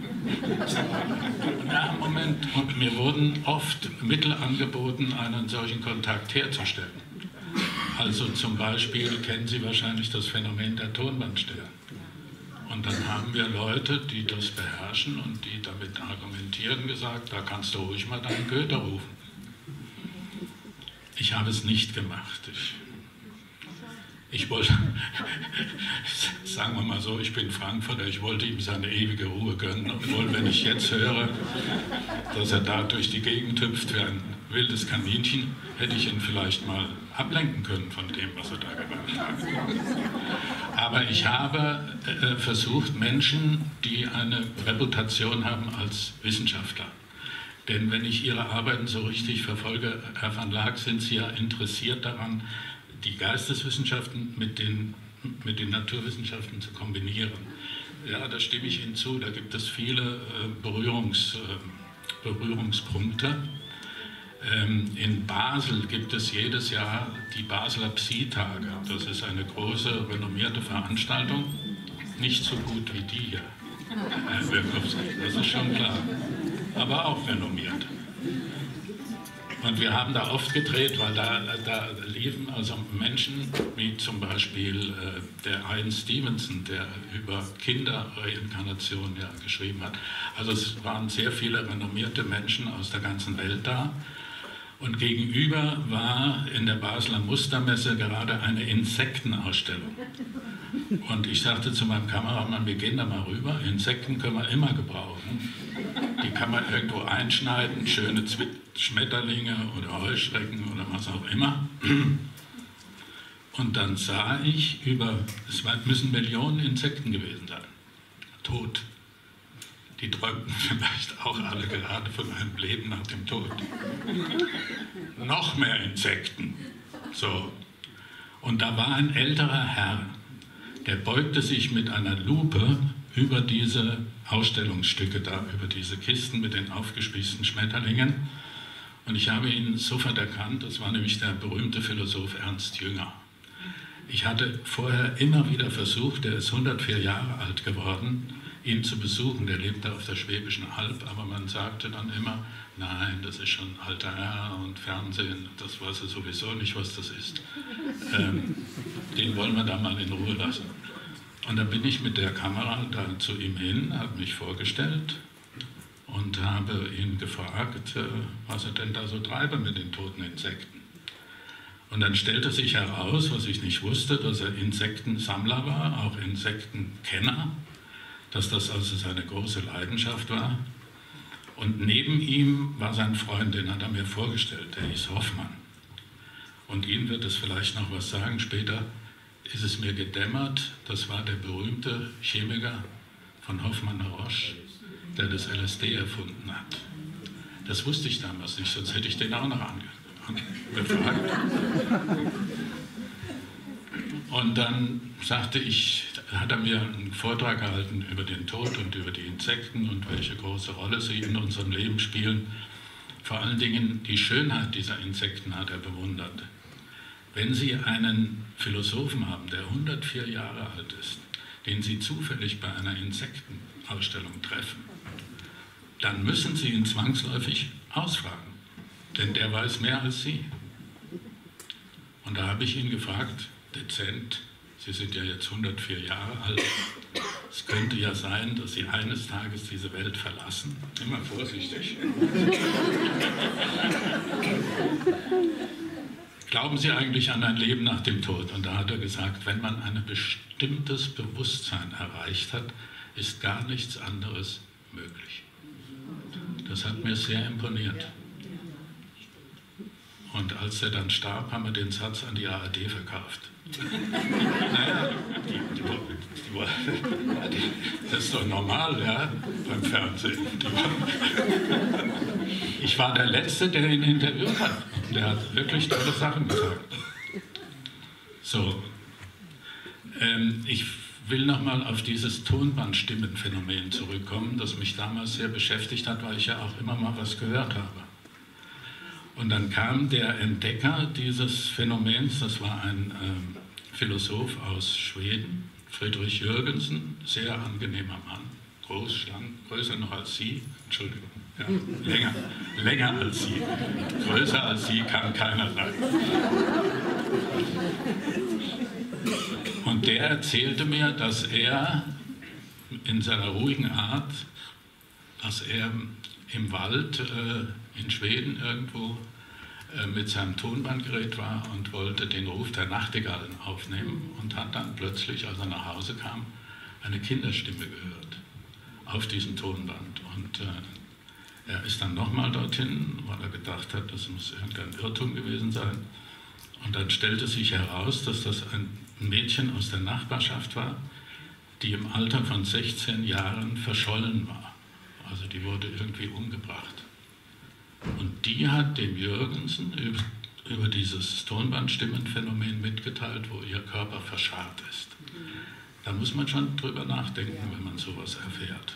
Ja, Moment. Und mir wurden oft Mittel angeboten, einen solchen Kontakt herzustellen. Also zum Beispiel kennen Sie wahrscheinlich das Phänomen der Tonbandstelle. Und dann haben wir Leute, die das beherrschen und die damit argumentieren, gesagt, da kannst du ruhig mal deinen Goethe rufen. Ich habe es nicht gemacht. Ich, ich wollte, sagen wir mal so, ich bin Frankfurter, ich wollte ihm seine ewige Ruhe gönnen, obwohl, wenn ich jetzt höre, dass er da durch die Gegend hüpft wie ein wildes Kaninchen, hätte ich ihn vielleicht mal ablenken können von dem, was er da gemacht hat. Aber ich habe äh, versucht, Menschen, die eine Reputation haben als Wissenschaftler, denn wenn ich Ihre Arbeiten so richtig verfolge, Herr van Laak, sind Sie ja interessiert daran, die Geisteswissenschaften mit den, mit den Naturwissenschaften zu kombinieren. Ja, da stimme ich Ihnen zu, da gibt es viele äh, Berührungs, äh, Berührungspunkte. Ähm, in Basel gibt es jedes Jahr die Basler Psi-Tage. Das ist eine große, renommierte Veranstaltung, nicht so gut wie die hier, Herr Wirkowski, das ist schon klar, aber auch renommiert. Und wir haben da oft gedreht, weil da, da liefen also Menschen, wie zum Beispiel äh, der Ian Stevenson, der über Kinderreinkarnation ja geschrieben hat. Also es waren sehr viele renommierte Menschen aus der ganzen Welt da. Und gegenüber war in der Basler Mustermesse gerade eine Insektenausstellung. Und ich sagte zu meinem Kameramann, wir gehen da mal rüber, Insekten können wir immer gebrauchen. Die kann man irgendwo einschneiden, schöne Schmetterlinge oder Heuschrecken oder was auch immer. Und dann sah ich über, es müssen Millionen Insekten gewesen sein, tot. Die träumten vielleicht auch alle gerade von einem Leben nach dem Tod. Noch mehr Insekten. So. Und da war ein älterer Herr, der beugte sich mit einer Lupe über diese Ausstellungsstücke da, über diese Kisten mit den aufgespießten Schmetterlingen Und ich habe ihn sofort erkannt, das war nämlich der berühmte Philosoph Ernst Jünger. Ich hatte vorher immer wieder versucht, er ist hundertvier Jahre alt geworden, ihn zu besuchen. Der lebte auf der Schwäbischen Alb, aber man sagte dann immer, nein, das ist schon ein alter Herr und Fernsehen, das weiß er sowieso nicht, was das ist. Ähm, den wollen wir da mal in Ruhe lassen. Und dann bin ich mit der Kamera da zu ihm hin, habe mich vorgestellt und habe ihn gefragt, was er denn da so treibe mit den toten Insekten. Und dann stellte sich heraus, was ich nicht wusste, dass er Insektensammler war, auch Insektenkenner, dass das also seine große Leidenschaft war. Und neben ihm war sein Freund, den hat er mir vorgestellt, der hieß Hoffmann. Und Ihnen wird es vielleicht noch was sagen, später ist es mir gedämmert, das war der berühmte Chemiker von Hoffmann-la-Roche, der das L S D erfunden hat. Das wusste ich damals nicht, sonst hätte ich den auch noch angefragt. Und dann sagte ich, hat er mir einen Vortrag gehalten über den Tod und über die Insekten und welche große Rolle sie in unserem Leben spielen. Vor allen Dingen die Schönheit dieser Insekten hat er bewundert. Wenn Sie einen Philosophen haben, der hundertvier Jahre alt ist, den Sie zufällig bei einer Insektenausstellung treffen, dann müssen Sie ihn zwangsläufig ausfragen, denn der weiß mehr als Sie. Und da habe ich ihn gefragt, dezent, Sie sind ja jetzt hundertvier Jahre alt, es könnte ja sein, dass Sie eines Tages diese Welt verlassen. Immer vorsichtig. Glauben Sie eigentlich an ein Leben nach dem Tod? Und da hat er gesagt, wenn man ein bestimmtes Bewusstsein erreicht hat, ist gar nichts anderes möglich. Das hat mir sehr imponiert. Und als er dann starb, haben wir den Satz an die A R D verkauft. Naja, die, die, die, die, das ist doch normal, ja, beim Fernsehen. Ich war der Letzte, der ihn interviewt hat. Der hat wirklich tolle Sachen gesagt. So, ähm, ich will nochmal auf dieses Tonbandstimmenphänomen zurückkommen, das mich damals sehr beschäftigt hat, weil ich ja auch immer mal was gehört habe. Und dann kam der Entdecker dieses Phänomens, das war ein ähm, Philosoph aus Schweden, Friedrich Jürgensen, sehr angenehmer Mann, groß, schlank, größer noch als Sie, Entschuldigung, ja, länger, länger als Sie, größer als Sie kann keiner sein. Und der erzählte mir, dass er in seiner ruhigen Art, dass er im Wald äh, in Schweden irgendwo äh, mit seinem Tonbandgerät war und wollte den Ruf der Nachtigallen aufnehmen und hat dann plötzlich, als er nach Hause kam, eine Kinderstimme gehört auf diesem Tonband. Und äh, er ist dann nochmal dorthin, weil er gedacht hat, das muss irgendein Irrtum gewesen sein. Und dann stellte sich heraus, dass das ein Mädchen aus der Nachbarschaft war, die im Alter von sechzehn Jahren verschollen war. Also die wurde irgendwie umgebracht. Und die hat dem Jürgensen über, über dieses Tonbandstimmenphänomen mitgeteilt, wo ihr Körper verscharrt ist. Da muss man schon drüber nachdenken, wenn man sowas erfährt.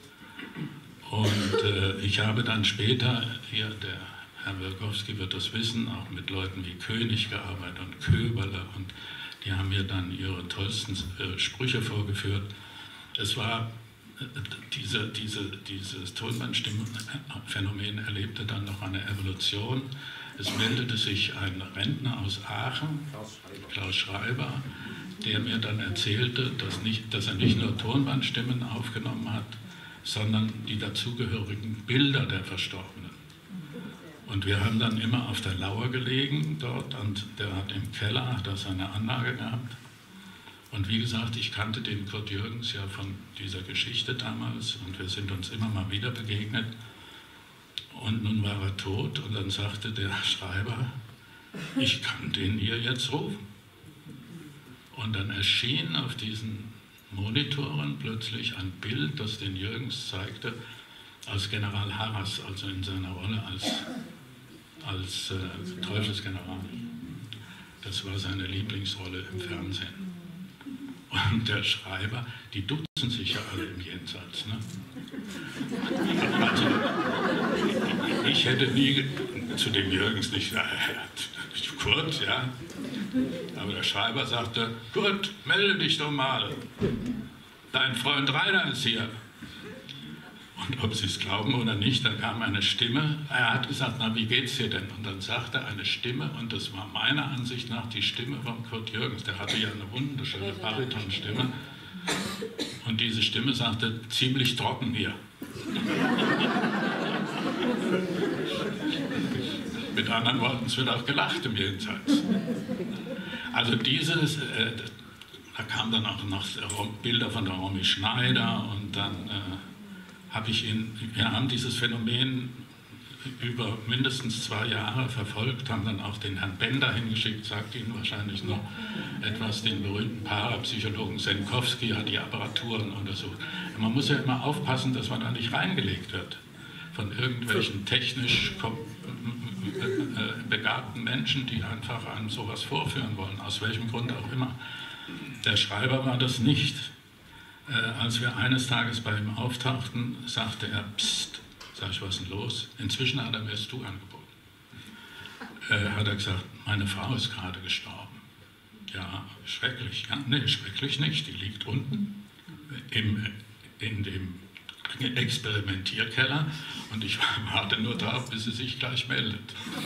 Und äh, ich habe dann später, hier der Herr Wilkowski wird das wissen, auch mit Leuten wie König gearbeitet und Köberle, und die haben mir dann ihre tollsten äh, Sprüche vorgeführt. Es war Diese, diese, dieses Tonbandstimmenphänomen erlebte dann noch eine Evolution. Es meldete sich ein Rentner aus Aachen, Klaus Schreiber, der mir dann erzählte, dass, nicht, dass er nicht nur Tonbandstimmen aufgenommen hat, sondern die dazugehörigen Bilder der Verstorbenen. Und wir haben dann immer auf der Lauer gelegen dort, und der hat im Keller hat er seine Anlage gehabt. Und wie gesagt, ich kannte den Kurt Jürgens ja von dieser Geschichte damals und wir sind uns immer mal wieder begegnet. Und nun war er tot und dann sagte der Schreiber, ich kann den hier jetzt rufen. Und dann erschien auf diesen Monitoren plötzlich ein Bild, das den Jürgens zeigte, als General Harras, also in seiner Rolle als, als äh, Teufelsgeneral. Das war seine Lieblingsrolle im Fernsehen. Und der Schreiber, die Dutzende küssen sich ja alle im Jenseits. Ne? Also, ich hätte nie zu dem Jürgens nicht gesagt, Kurt, ja. Aber der Schreiber sagte, Kurt, melde dich doch mal. Dein Freund Rainer ist hier. Und ob Sie es glauben oder nicht, da kam eine Stimme. Er hat gesagt, na, wie geht's dir denn? Und dann sagte eine Stimme, und das war meiner Ansicht nach die Stimme von Kurt Jürgens. Der hatte ja eine wunderschöne Baritonstimme. Und diese Stimme sagte, ziemlich trocken hier. Mit anderen Worten, es wird auch gelacht im Jenseits. Also dieses, äh, da kamen dann auch noch Bilder von der Romy Schneider und dann äh, habe ich ihn, wir haben dieses Phänomen über mindestens zwei Jahre verfolgt, haben dann auch den Herrn Bender hingeschickt, sagt Ihnen wahrscheinlich noch etwas, den berühmten Parapsychologen Senkowski hat die Apparaturen untersucht. Man muss ja immer aufpassen, dass man da nicht reingelegt wird von irgendwelchen technisch begabten Menschen, die einfach einem sowas vorführen wollen, aus welchem Grund auch immer. Der Schreiber war das nicht. Äh, als wir eines Tages bei ihm auftauchten, sagte er, Psst, sag ich, was ist denn los? Inzwischen hat er mir das Du angeboten. Äh, hat er gesagt, meine Frau ist gerade gestorben. Ja, schrecklich. Ja, nee, schrecklich nicht. Die liegt unten im, in dem Experimentierkeller und ich warte nur darauf, bis sie sich gleich meldet.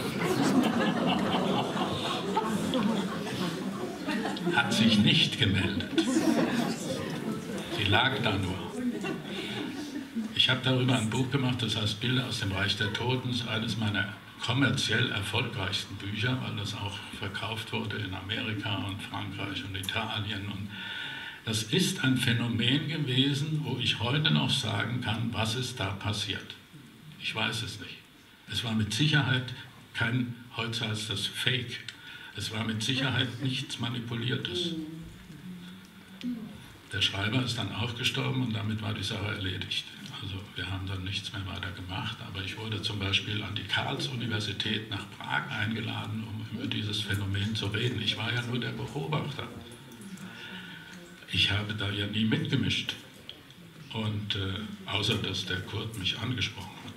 Hat sich nicht gemeldet. Sie lag da nur. Ich habe darüber ein Buch gemacht, das heißt Bilder aus dem Reich der Toten. Das ist eines meiner kommerziell erfolgreichsten Bücher, weil das auch verkauft wurde in Amerika und Frankreich und Italien. Und das ist ein Phänomen gewesen, wo ich heute noch sagen kann, was ist da passiert. Ich weiß es nicht. Es war mit Sicherheit kein, heute heißt das Fake, es war mit Sicherheit nichts Manipuliertes. Der Schreiber ist dann auch gestorben und damit war die Sache erledigt. Also wir haben dann nichts mehr weiter gemacht, aber ich wurde zum Beispiel an die Karls-Universität nach Prag eingeladen, um über dieses Phänomen zu reden. Ich war ja nur der Beobachter. Ich habe da ja nie mitgemischt, und äh, außer dass der Kurt mich angesprochen hatte.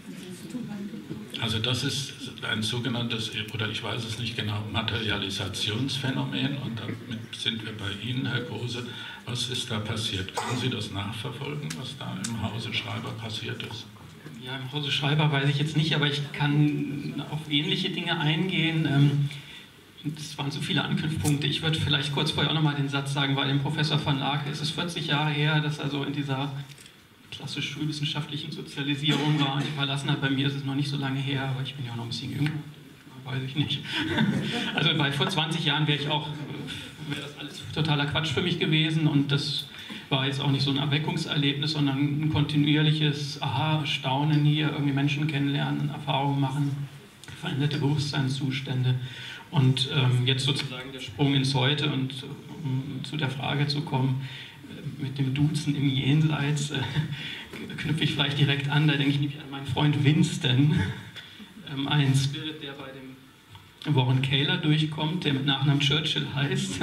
Also das ist ein sogenanntes, oder ich weiß es nicht genau, Materialisationsphänomen, und damit sind wir bei Ihnen, Herr Große. Was ist da passiert? Können Sie das nachverfolgen, was da im Hause Schreiber passiert ist? Ja, im Hause Schreiber weiß ich jetzt nicht, aber ich kann auf ähnliche Dinge eingehen. Ähm, Es waren so viele Anknüpfpunkte. Ich würde vielleicht kurz vorher auch nochmal den Satz sagen, bei dem Professor van Laake ist es vierzig Jahre her, dass er so in dieser klassisch schulwissenschaftlichen Sozialisierung war und die verlassen hat. Bei mir ist es noch nicht so lange her, aber ich bin ja auch noch ein bisschen jünger, weiß ich nicht. Also bei vor zwanzig Jahren wäre ich auch, wäre das alles totaler Quatsch für mich gewesen, und das war jetzt auch nicht so ein Erweckungserlebnis, sondern ein kontinuierliches Aha, Staunen hier, irgendwie Menschen kennenlernen, Erfahrungen machen, veränderte Bewusstseinszustände. Und ähm, jetzt sozusagen der Sprung ins Heute, und um zu der Frage zu kommen, äh, mit dem Duzen im Jenseits, äh, knüpfe ich vielleicht direkt an, da denke ich nämlich an meinen Freund Winston, ähm, einen Spirit, der bei dem Warren Kaler durchkommt, der mit Nachnamen Churchill heißt,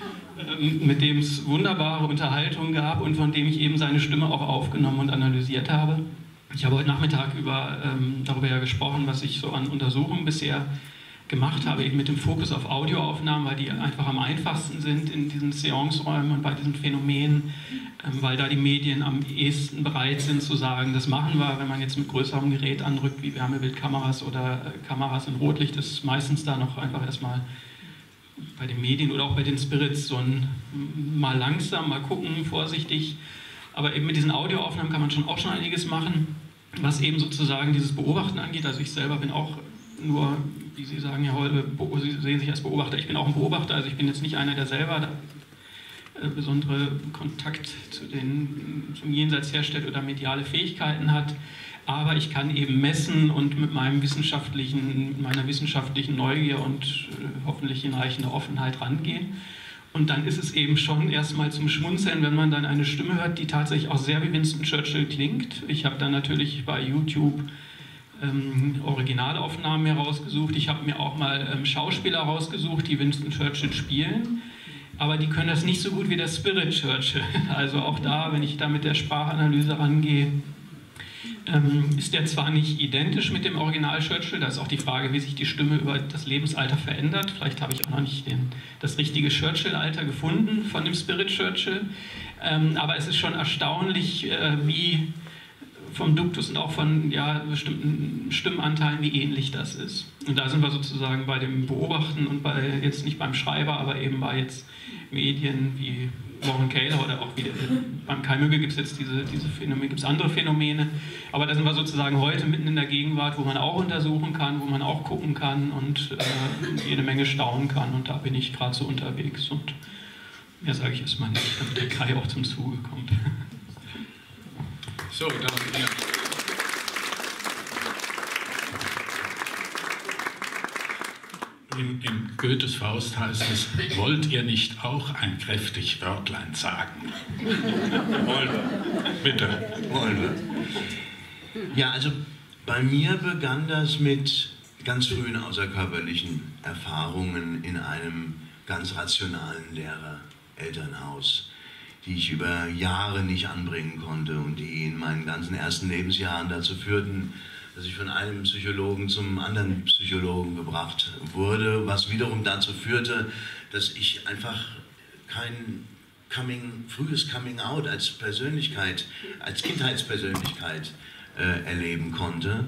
ähm, mit dem es wunderbare Unterhaltungen gab und von dem ich eben seine Stimme auch aufgenommen und analysiert habe. Ich habe heute Nachmittag über, ähm, darüber ja gesprochen, was ich so an Untersuchungen bisher gemacht habe, eben mit dem Fokus auf Audioaufnahmen, weil die einfach am einfachsten sind in diesen Seanceräumen und bei diesen Phänomenen, ähm, weil da die Medien am ehesten bereit sind zu sagen, das machen wir. Wenn man jetzt mit größerem Gerät anrückt, wie Wärmebildkameras oder äh, Kameras in Rotlicht, ist meistens da noch einfach erstmal bei den Medien oder auch bei den Spirits so ein mal langsam, mal gucken, vorsichtig. Aber eben mit diesen Audioaufnahmen kann man schon auch schon einiges machen, was eben sozusagen dieses Beobachten angeht. Also ich selber bin auch nur, wie Sie sagen, Herr Holbe, Sie sehen sich als Beobachter. Ich bin auch ein Beobachter, also ich bin jetzt nicht einer, der selber da, äh, besondere Kontakt zu den, zum Jenseits herstellt oder mediale Fähigkeiten hat. Aber ich kann eben messen und mit meinem wissenschaftlichen, mit meiner wissenschaftlichen Neugier und äh, hoffentlich hinreichender Offenheit rangehen. Und dann ist es eben schon erstmal zum Schmunzeln, wenn man dann eine Stimme hört, die tatsächlich auch sehr wie Winston Churchill klingt. Ich habe dann natürlich bei YouTube Ähm, Originalaufnahmen herausgesucht. Ich habe mir auch mal ähm, Schauspieler rausgesucht, die Winston Churchill spielen. aber die können das nicht so gut wie der Spirit Churchill. Also auch da, wenn ich da mit der Sprachanalyse rangehe, ähm, ist der zwar nicht identisch mit dem Original Churchill, da ist auch die Frage, wie sich die Stimme über das Lebensalter verändert. Vielleicht habe ich auch noch nicht den, das richtige Churchill-Alter gefunden von dem Spirit Churchill, ähm, aber es ist schon erstaunlich, äh, wie vom Duktus und auch von ja, bestimmten Stimmenanteilen, wie ähnlich das ist. Und da sind wir sozusagen bei dem Beobachten und bei, jetzt nicht beim Schreiber, aber eben bei jetzt Medien wie Warren Kaler oder auch wieder beim Kai Mügge gibt es jetzt diese, diese Phänomene, gibt es andere Phänomene, aber da sind wir sozusagen heute mitten in der Gegenwart, wo man auch untersuchen kann, wo man auch gucken kann und äh, jede Menge staunen kann, und da bin ich gerade so unterwegs und mehr sage ich erstmal nicht, damit der Kai auch zum Zuge kommt. So, dann, ja. In, in Goethes Faust heißt es, wollt ihr nicht auch ein kräftig Wörtlein sagen? Wollen wir. Bitte. Wollen wir. Ja, also bei mir begann das mit ganz frühen außerkörperlichen Erfahrungen in einem ganz rationalen Lehrer-Elternhaus, die ich über Jahre nicht anbringen konnte und die in meinen ganzen ersten Lebensjahren dazu führten, dass ich von einem Psychologen zum anderen Psychologen gebracht wurde, was wiederum dazu führte, dass ich einfach kein Coming, frühes Coming-out als Persönlichkeit, als Kindheitspersönlichkeit äh, erleben konnte.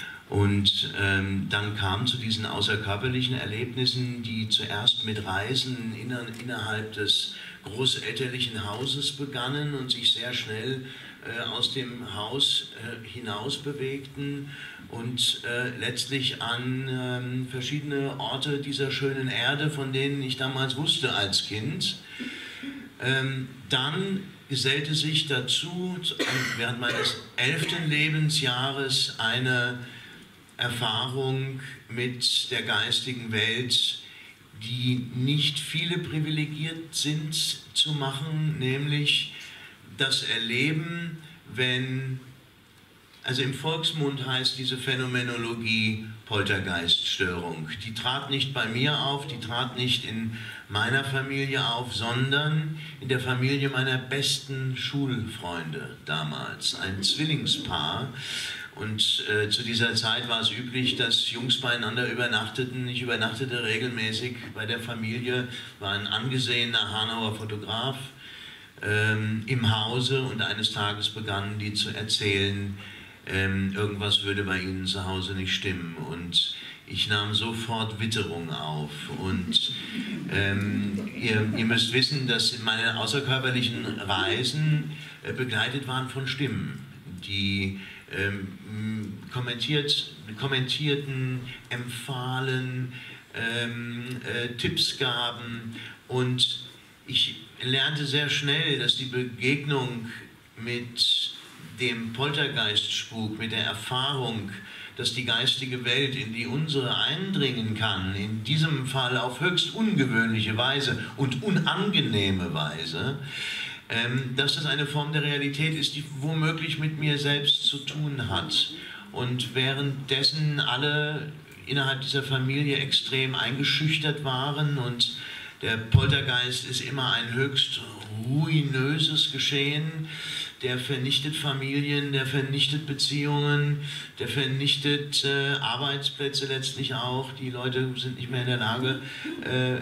Und ähm, dann kam zu diesen außerkörperlichen Erlebnissen, die zuerst mit Reisen inner, innerhalb des großelterlichen Hauses begannen und sich sehr schnell äh, aus dem Haus äh, hinaus bewegten und äh, letztlich an äh, verschiedene Orte dieser schönen Erde, von denen ich damals wusste als Kind. Ähm, dann gesellte sich dazu während meines elften Lebensjahres eine Erfahrung mit der geistigen Welt, die nicht viele privilegiert sind zu machen, nämlich das Erleben, wenn, also im Volksmund heißt diese Phänomenologie Poltergeiststörung. Die trat nicht bei mir auf, die trat nicht in meiner Familie auf, sondern in der Familie meiner besten Schulfreunde damals, ein Zwillingspaar. Und äh, zu dieser Zeit war es üblich, dass Jungs beieinander übernachteten. Ich übernachtete regelmäßig bei der Familie, war ein angesehener Hanauer Fotograf ähm, im Hause, und eines Tages begannen die zu erzählen, ähm, irgendwas würde bei ihnen zu Hause nicht stimmen. Und ich nahm sofort Witterung auf. Und ähm, ihr, ihr müsst wissen, dass meine außerkörperlichen Reisen äh, begleitet waren von Stimmen, die ähm, kommentiert, kommentierten, empfahlen, ähm, äh, Tipps gaben, und ich lernte sehr schnell, dass die Begegnung mit dem Poltergeistspuk, mit der Erfahrung, dass die geistige Welt, in die unsere eindringen kann, in diesem Fall auf höchst ungewöhnliche Weise und unangenehme Weise, dass das eine Form der Realität ist, die womöglich mit mir selbst zu tun hat. Und währenddessen alle innerhalb dieser Familie extrem eingeschüchtert waren, und der Poltergeist ist immer ein höchst ruinöses Geschehen, der vernichtet Familien, der vernichtet Beziehungen, der vernichtet äh, Arbeitsplätze letztlich auch. Die Leute sind nicht mehr in der Lage, äh,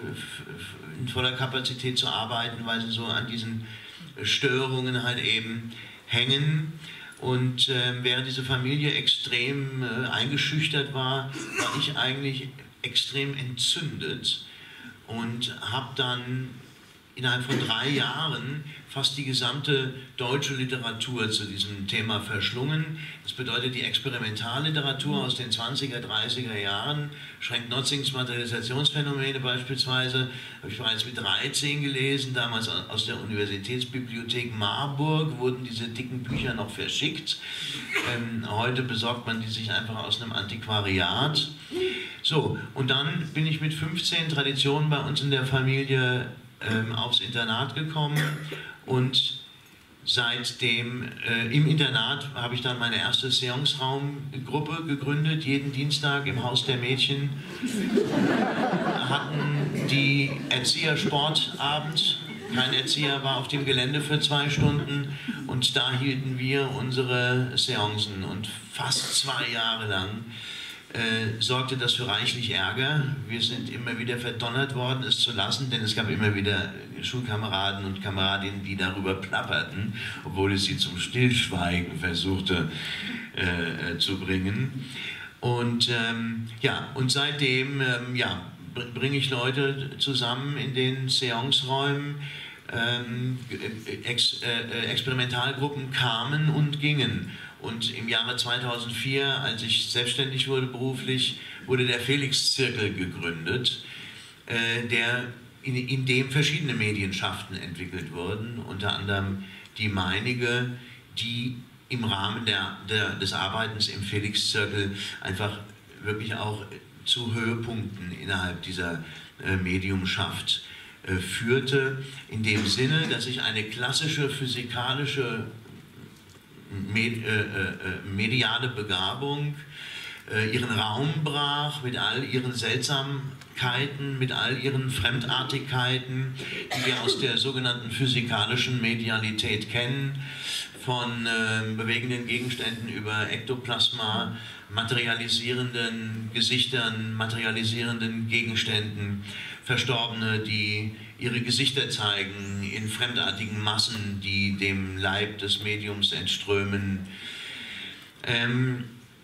in voller Kapazität zu arbeiten, weil sie so an diesen Störungen halt eben hängen. Und äh, während diese Familie extrem äh, eingeschüchtert war, war ich eigentlich extrem entzündet und habe dann innerhalb von drei Jahren fast die gesamte deutsche Literatur zu diesem Thema verschlungen. Das bedeutet, die Experimentalliteratur aus den zwanziger, dreißiger Jahren, Schrenk-Notzings Materialisationsphänomene beispielsweise, habe ich bereits mit dreizehn gelesen, damals aus der Universitätsbibliothek Marburg wurden diese dicken Bücher noch verschickt. Ähm, heute besorgt man die sich einfach aus einem Antiquariat. So, und dann bin ich mit fünfzehn Traditionen bei uns in der Familie ähm, aufs Internat gekommen, und Seitdem äh, im Internat habe ich dann meine erste Seance-Raumgruppe gegründet. Jeden Dienstag im Haus der Mädchen hatten die Erzieher Sportabend. Kein Erzieher war auf dem Gelände für zwei Stunden und da hielten wir unsere Seancen. Und fast zwei Jahre lang äh, sorgte das für reichlich Ärger. Wir sind immer wieder verdonnert worden, es zu lassen, denn es gab immer wieder Schulkameraden und Kameradinnen, die darüber plapperten, obwohl es sie zum Stillschweigen versuchte äh, zu bringen. Und ähm, ja, und seitdem ähm, ja, bringe ich Leute zusammen in den Seance-Räumen. Ähm, Ex, äh, Experimentalgruppen kamen und gingen. Und im Jahre zweitausendvier, als ich selbstständig wurde beruflich, wurde der Felix-Zirkel gegründet, äh, der, in, in dem verschiedene Medienschaften entwickelt wurden, unter anderem die meinige, die im Rahmen der, der, des Arbeitens im Felix-Zirkel einfach wirklich auch zu Höhepunkten innerhalb dieser äh, Mediumschaft äh, führte, in dem Sinne, dass ich eine klassische physikalische Med, äh, äh, mediale Begabung äh, ihren Raum brach mit all ihren Seltsamkeiten, mit all ihren Fremdartigkeiten, die wir aus der sogenannten physikalischen Medialität kennen, von äh, bewegenden Gegenständen über Ektoplasma, materialisierenden Gesichtern, materialisierenden Gegenständen, Verstorbene, die ihre Gesichter zeigen in fremdartigen Massen, die dem Leib des Mediums entströmen. Ähm,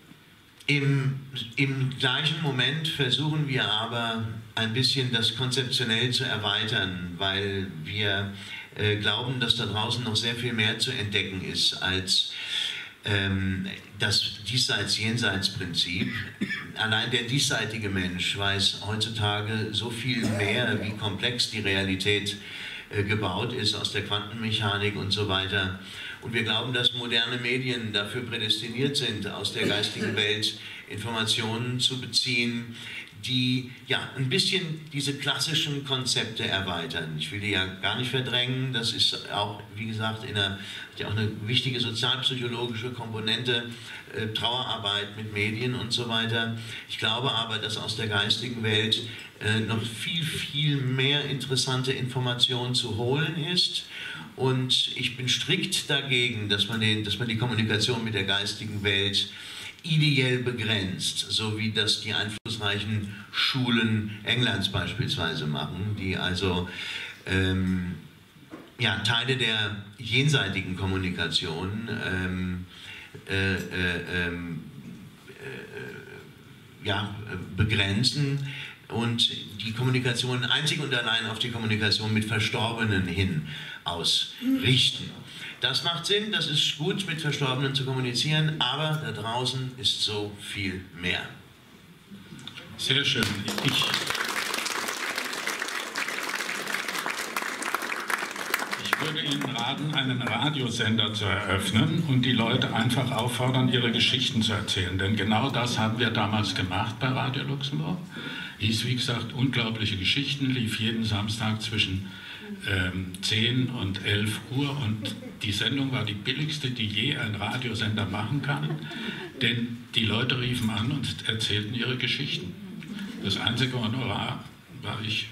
im, im gleichen Moment versuchen wir aber ein bisschen das konzeptionell zu erweitern, weil wir äh, glauben, dass da draußen noch sehr viel mehr zu entdecken ist als ähm, das Diesseits-Jenseits-Prinzip. Allein der diesseitige Mensch weiß heutzutage so viel mehr, wie komplex die Realität äh, gebaut ist aus der Quantenmechanik und so weiter. Und wir glauben, dass moderne Medien dafür prädestiniert sind, aus der geistigen Welt Informationen zu beziehen, die ja ein bisschen diese klassischen Konzepte erweitern. Ich will die ja gar nicht verdrängen, das ist auch, wie gesagt, in einer, ja auch eine wichtige sozialpsychologische Komponente, äh, Trauerarbeit mit Medien und so weiter. Ich glaube aber, dass aus der geistigen Welt äh, noch viel, viel mehr interessante Information zu holen ist. Und ich bin strikt dagegen, dass man, den, dass man die Kommunikation mit der geistigen Welt ideell begrenzt, so wie das die einflussreichen Schulen Englands beispielsweise machen, die also ähm, ja, Teile der jenseitigen Kommunikation ähm, äh, äh, äh, ja, begrenzen und die Kommunikation einzig und allein auf die Kommunikation mit Verstorbenen hin ausrichten. Das macht Sinn, das ist gut, mit Verstorbenen zu kommunizieren, aber da draußen ist so viel mehr. Sehr schön. Ich, ich würde Ihnen raten, einen Radiosender zu eröffnen und die Leute einfach auffordern, ihre Geschichten zu erzählen. Denn genau das haben wir damals gemacht bei Radio Luxemburg. Hieß, wie gesagt, unglaubliche Geschichten, lief jeden Samstag zwischen ähm, zehn und elf Uhr und die Sendung war die billigste, die je ein Radiosender machen kann, denn die Leute riefen an und erzählten ihre Geschichten. Das einzige Honorar war ich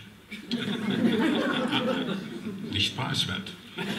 nicht preiswert.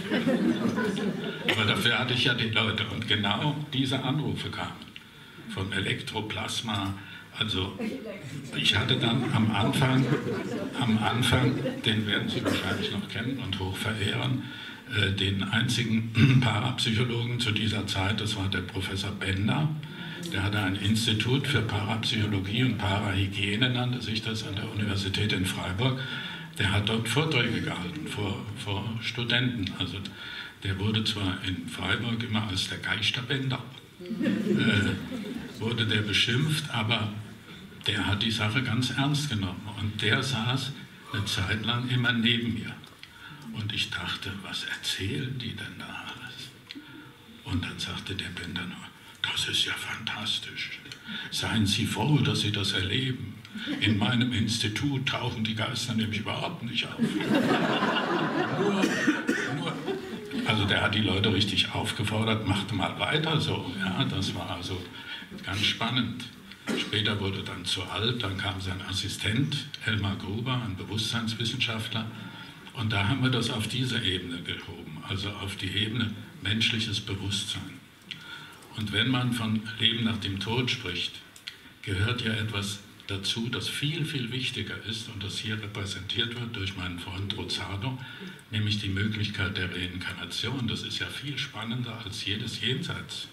Aber dafür hatte ich ja die Leute und genau diese Anrufe kamen vom Elektroplasma. Also ich hatte dann am Anfang, am Anfang, den werden Sie wahrscheinlich noch kennen und hoch verehren, äh, den einzigen Parapsychologen zu dieser Zeit, das war der Professor Bender. Der hatte ein Institut für Parapsychologie und Parahygiene, nannte sich das, an der Universität in Freiburg. Der hat dort Vorträge gehalten vor, vor Studenten. Also der wurde zwar in Freiburg immer als der Geisterbender äh, wurde der beschimpft, aber der hat die Sache ganz ernst genommen. Und der saß eine Zeit lang immer neben mir. Und ich dachte, was erzählen die denn da alles? Und dann sagte der Bender nur, das ist ja fantastisch. Seien Sie froh, dass Sie das erleben. In meinem Institut tauchen die Geister nämlich überhaupt nicht auf. Nur, nur, Also der hat die Leute richtig aufgefordert, macht mal weiter so. Ja, das war also ganz spannend. Später wurde er dann zu alt, dann kam sein Assistent Elmar Gruber, ein Bewusstseinswissenschaftler, und da haben wir das auf diese Ebene gehoben, also auf die Ebene menschliches Bewusstsein. Und wenn man von Leben nach dem Tod spricht, gehört ja etwas dazu, das viel, viel wichtiger ist und das hier repräsentiert wird durch meinen Freund Rozzado, nämlich die Möglichkeit der Reinkarnation. Das ist ja viel spannender als jedes Jenseits.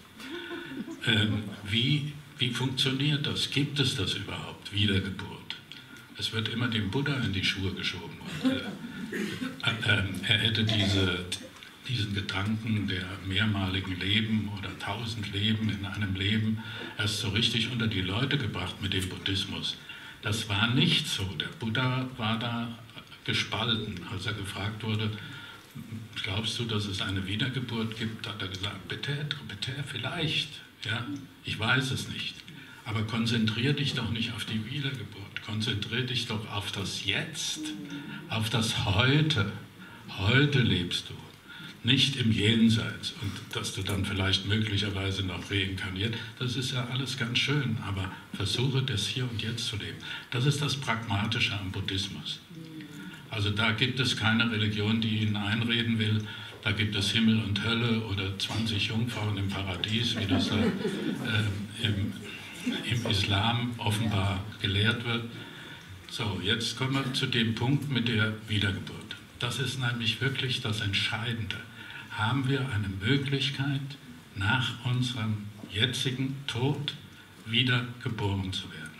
Ähm, wie, wie funktioniert das? Gibt es das überhaupt, Wiedergeburt? Es wird immer dem Buddha in die Schuhe geschoben. Und, äh, äh, er hätte diese, diesen Gedanken der mehrmaligen Leben oder tausend Leben in einem Leben erst so richtig unter die Leute gebracht mit dem Buddhismus. Das war nicht so. Der Buddha war da gespalten. Als er gefragt wurde, glaubst du, dass es eine Wiedergeburt gibt, hat er gesagt, bitte, bitte, vielleicht. Ja, ich weiß es nicht. Aber konzentriere dich doch nicht auf die Wiedergeburt. Konzentriere dich doch auf das Jetzt, auf das Heute. Heute lebst du. Nicht im Jenseits und dass du dann vielleicht möglicherweise noch reinkarniert, das ist ja alles ganz schön, aber versuche das Hier und Jetzt zu leben. Das ist das Pragmatische am Buddhismus. Also da gibt es keine Religion, die ihnen einreden will, da gibt es Himmel und Hölle oder zwanzig Jungfrauen im Paradies, wie das da, äh, im, im Islam offenbar gelehrt wird. So, jetzt kommen wir zu dem Punkt mit der Wiedergeburt. Das ist nämlich wirklich das Entscheidende. Haben wir eine Möglichkeit, nach unserem jetzigen Tod wieder geboren zu werden?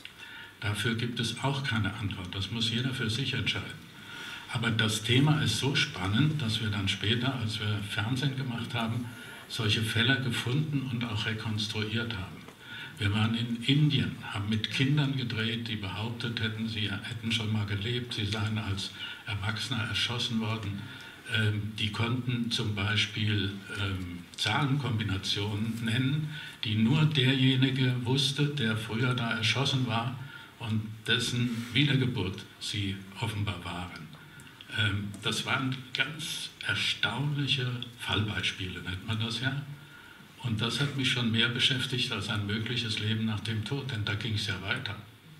Dafür gibt es auch keine Antwort. Das muss jeder für sich entscheiden. Aber das Thema ist so spannend, dass wir dann später, als wir Fernsehen gemacht haben, solche Fälle gefunden und auch rekonstruiert haben. Wir waren in Indien, haben mit Kindern gedreht, die behauptet hätten, sie hätten schon mal gelebt, sie seien als Erwachsene erschossen worden. Ähm, die konnten zum Beispiel ähm, Zahlenkombinationen nennen, die nur derjenige wusste, der früher da erschossen war und dessen Wiedergeburt sie offenbar waren. Ähm, das waren ganz erstaunliche Fallbeispiele, nennt man das ja. Und das hat mich schon mehr beschäftigt als ein mögliches Leben nach dem Tod, denn da ging es ja weiter.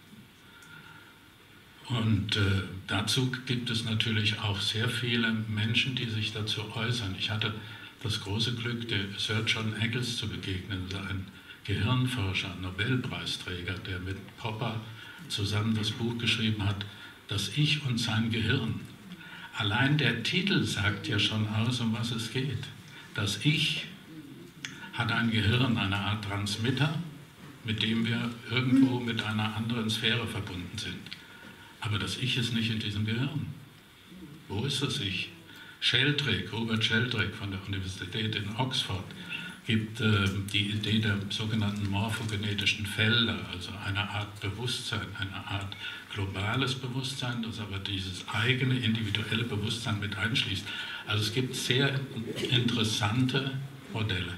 Und äh, dazu gibt es natürlich auch sehr viele Menschen, die sich dazu äußern. Ich hatte das große Glück, der Sir John Eccles zu begegnen, ein Gehirnforscher, Nobelpreisträger, der mit Popper zusammen das Buch geschrieben hat, Das Ich und sein Gehirn. Allein der Titel sagt ja schon aus, um was es geht. Das Ich hat ein Gehirn, eine Art Transmitter, mit dem wir irgendwo mit einer anderen Sphäre verbunden sind. Aber das Ich ist nicht in diesem Gehirn. Wo ist das Ich? Sheldrake, Robert Sheldrake von der Universität in Oxford, gibt äh, die Idee der sogenannten morphogenetischen Felder, also eine Art Bewusstsein, eine Art globales Bewusstsein, das aber dieses eigene individuelle Bewusstsein mit einschließt. Also es gibt sehr interessante Modelle.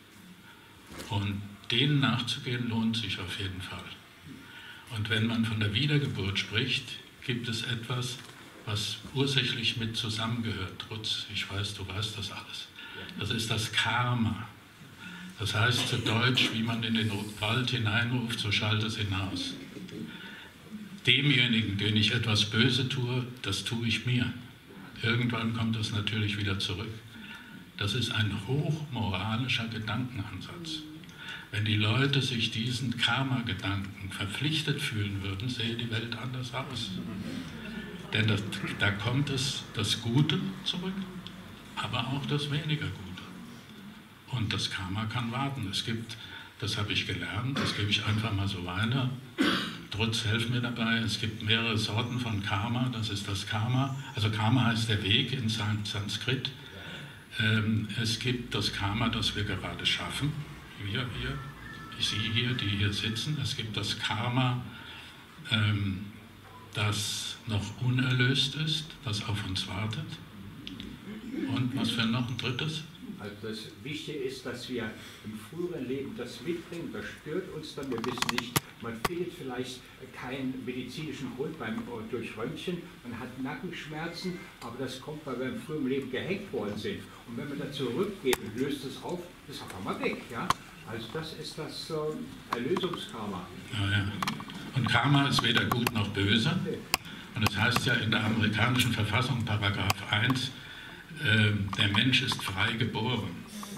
Und denen nachzugehen, lohnt sich auf jeden Fall. Und wenn man von der Wiedergeburt spricht, gibt es etwas, was ursächlich mit zusammengehört. Rutz, ich weiß, du weißt das alles. Das ist das Karma. Das heißt zu Deutsch, wie man in den Wald hineinruft, so schallt es hinaus. Demjenigen, den ich etwas Böse tue, das tue ich mir. Irgendwann kommt das natürlich wieder zurück. Das ist ein hochmoralischer Gedankenansatz. Wenn die Leute sich diesen Karma-Gedanken verpflichtet fühlen würden, sähe die Welt anders aus. Denn das, da kommt es das Gute zurück, aber auch das weniger Gute. Und das Karma kann warten. Es gibt, das habe ich gelernt, das gebe ich einfach mal so weiter. Trotz, helf mir dabei, es gibt mehrere Sorten von Karma. Das ist das Karma, also Karma heißt der Weg in Sanskrit. Ähm, es gibt das Karma, das wir gerade schaffen. Wir hier, ich sehe hier, die hier sitzen. Es gibt das Karma, ähm, das noch unerlöst ist, das auf uns wartet. Und was für noch ein drittes? Also das Wichtige ist, dass wir im früheren Leben das mitbringen, das stört uns dann, wir wissen nicht, man findet vielleicht keinen medizinischen Grund beim, durch Röntgen, man hat Nackenschmerzen, aber das kommt, weil wir im früheren Leben gehängt worden sind. Und wenn man da zurückgeht und löst es auf, ist auf einmal weg. Ja? Also das ist das äh, Erlösungskarma. Ja, ja. Und Karma ist weder gut noch böse. Und das heißt ja in der amerikanischen Verfassung, Paragraph eins, äh, der Mensch ist frei geboren.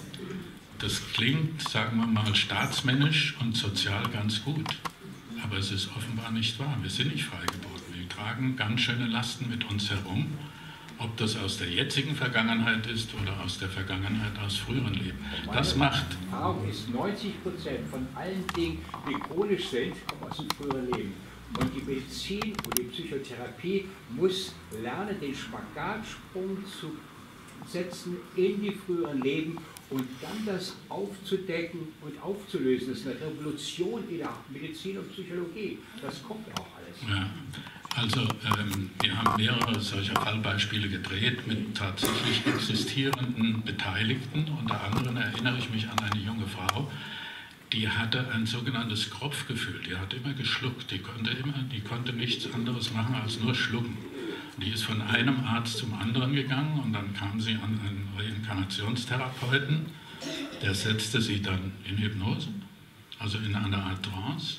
Das klingt, sagen wir mal, staatsmännisch und sozial ganz gut. Aber es ist offenbar nicht wahr. Wir sind nicht frei geboren. Wir tragen ganz schöne Lasten mit uns herum. Ob das aus der jetzigen Vergangenheit ist oder aus der Vergangenheit aus früheren Leben. Das macht. Meine Erfahrung ist, neunzig Prozent von allen Dingen, die chronisch sind, kommen aus dem früheren Leben. Und die Medizin und die Psychotherapie muss lernen, den Spagatsprung zu setzen in die früheren Leben und dann das aufzudecken und aufzulösen. Das ist eine Revolution in der Medizin und Psychologie. Das kommt auch alles. Ja. Also ähm, wir haben mehrere solcher Fallbeispiele gedreht mit tatsächlich existierenden Beteiligten. Unter anderem erinnere ich mich an eine junge Frau, die hatte ein sogenanntes Kropfgefühl. Die hat immer geschluckt. Die konnte, immer, die konnte nichts anderes machen als nur schlucken. Die ist von einem Arzt zum anderen gegangen und dann kam sie an einen Reinkarnationstherapeuten. Der setzte sie dann in Hypnose, also in einer Art Trance.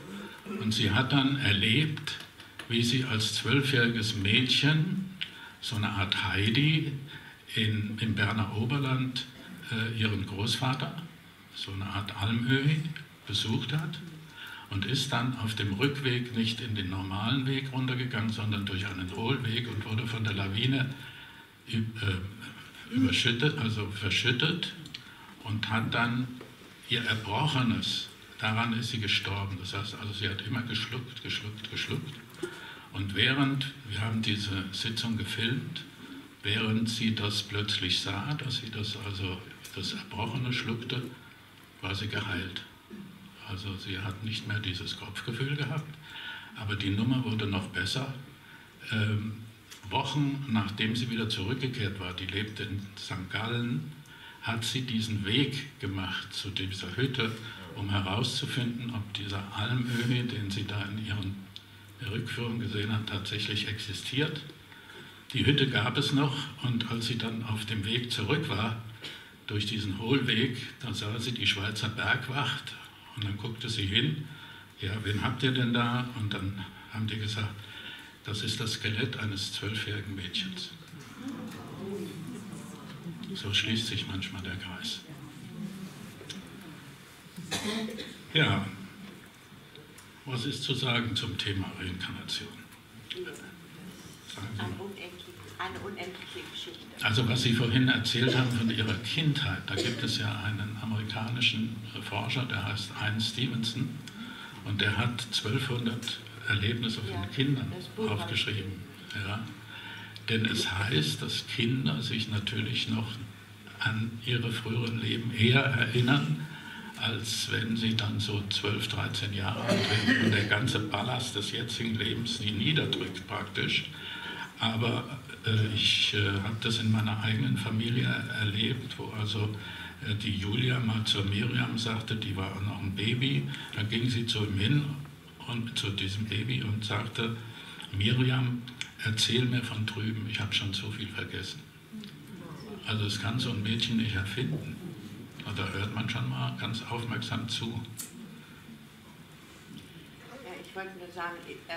Und sie hat dann erlebt, wie sie als zwölfjähriges Mädchen, so eine Art Heidi, in, im Berner Oberland äh, ihren Großvater, so eine Art Almöhi, besucht hat und ist dann auf dem Rückweg nicht in den normalen Weg runtergegangen, sondern durch einen Hohlweg und wurde von der Lawine äh, überschüttet, also verschüttet und hat dann ihr Erbrochenes, daran ist sie gestorben. Das heißt also, sie hat immer geschluckt, geschluckt, geschluckt. Und während, wir haben diese Sitzung gefilmt, während sie das plötzlich sah, dass sie das also das Erbrochene schluckte, war sie geheilt. Also sie hat nicht mehr dieses Kopfgefühl gehabt, aber die Nummer wurde noch besser. Ähm, Wochen nachdem sie wieder zurückgekehrt war, die lebte in Sankt Gallen, hat sie diesen Weg gemacht zu dieser Hütte, um herauszufinden, ob dieser Almöhi, den sie da in ihren Rückführung gesehen hat, tatsächlich existiert. Die Hütte gab es noch und als sie dann auf dem Weg zurück war, durch diesen Hohlweg, da sah sie die Schweizer Bergwacht und dann guckte sie hin, ja, wen habt ihr denn da? Und dann haben die gesagt, das ist das Skelett eines zwölfjährigen Mädchens. So schließt sich manchmal der Kreis. Ja, was ist zu sagen zum Thema Reinkarnation? Sagen Sie mal. Eine unendliche Geschichte. Also was Sie vorhin erzählt haben von Ihrer Kindheit, da gibt es ja einen amerikanischen Forscher, der heißt Ian Stevenson und der hat zwölfhundert Erlebnisse von ja, Kindern aufgeschrieben. Ja. Denn es heißt, dass Kinder sich natürlich noch an ihre früheren Leben eher erinnern, als wenn sie dann so zwölf, dreizehn Jahre alt sind und der ganze Ballast des jetzigen Lebens sie niederdrückt praktisch. Aber äh, ich äh, habe das in meiner eigenen Familie erlebt, wo also äh, die Julia mal zur Miriam sagte, die war noch ein Baby, da ging sie zu ihm hin und zu diesem Baby und sagte, Miriam, erzähl mir von drüben, ich habe schon so viel vergessen. Also es kann so ein Mädchen nicht erfinden. Und da hört man schon mal ganz aufmerksam zu. Ja, ich wollte nur sagen, äh,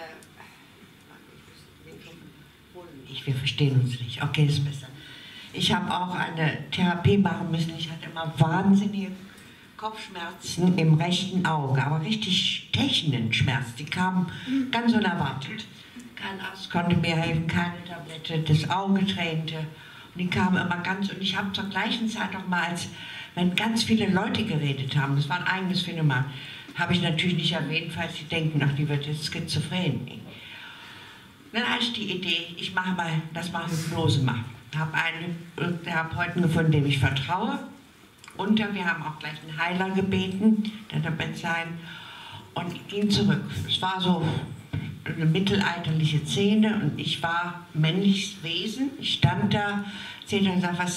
ich, wir verstehen uns nicht. Okay, ist besser. Ich habe auch eine Therapie machen müssen. Ich hatte immer wahnsinnige Kopfschmerzen im rechten Auge, aber richtig stechenden Schmerz. Die kamen ganz unerwartet. Kein Arzt konnte mir helfen, keine Tablette, das Auge tränte. Und die kamen immer ganz, und ich habe zur gleichen Zeit noch mal, als wenn ganz viele Leute geredet haben, das war ein eigenes Phänomen, habe ich natürlich nicht erwähnt, falls sie denken, ach, die wird jetzt schizophren. Dann hatte ich die Idee, ich mache mal, das mal Hypnose machen. Ich habe einen Therapeuten gefunden, dem ich vertraue. Und wir haben auch gleich einen Heiler gebeten, der dabei sein. Und ich ging zurück. Es war so eine mittelalterliche Szene und ich war männliches Wesen. Ich stand da, erzählte und sagte, was,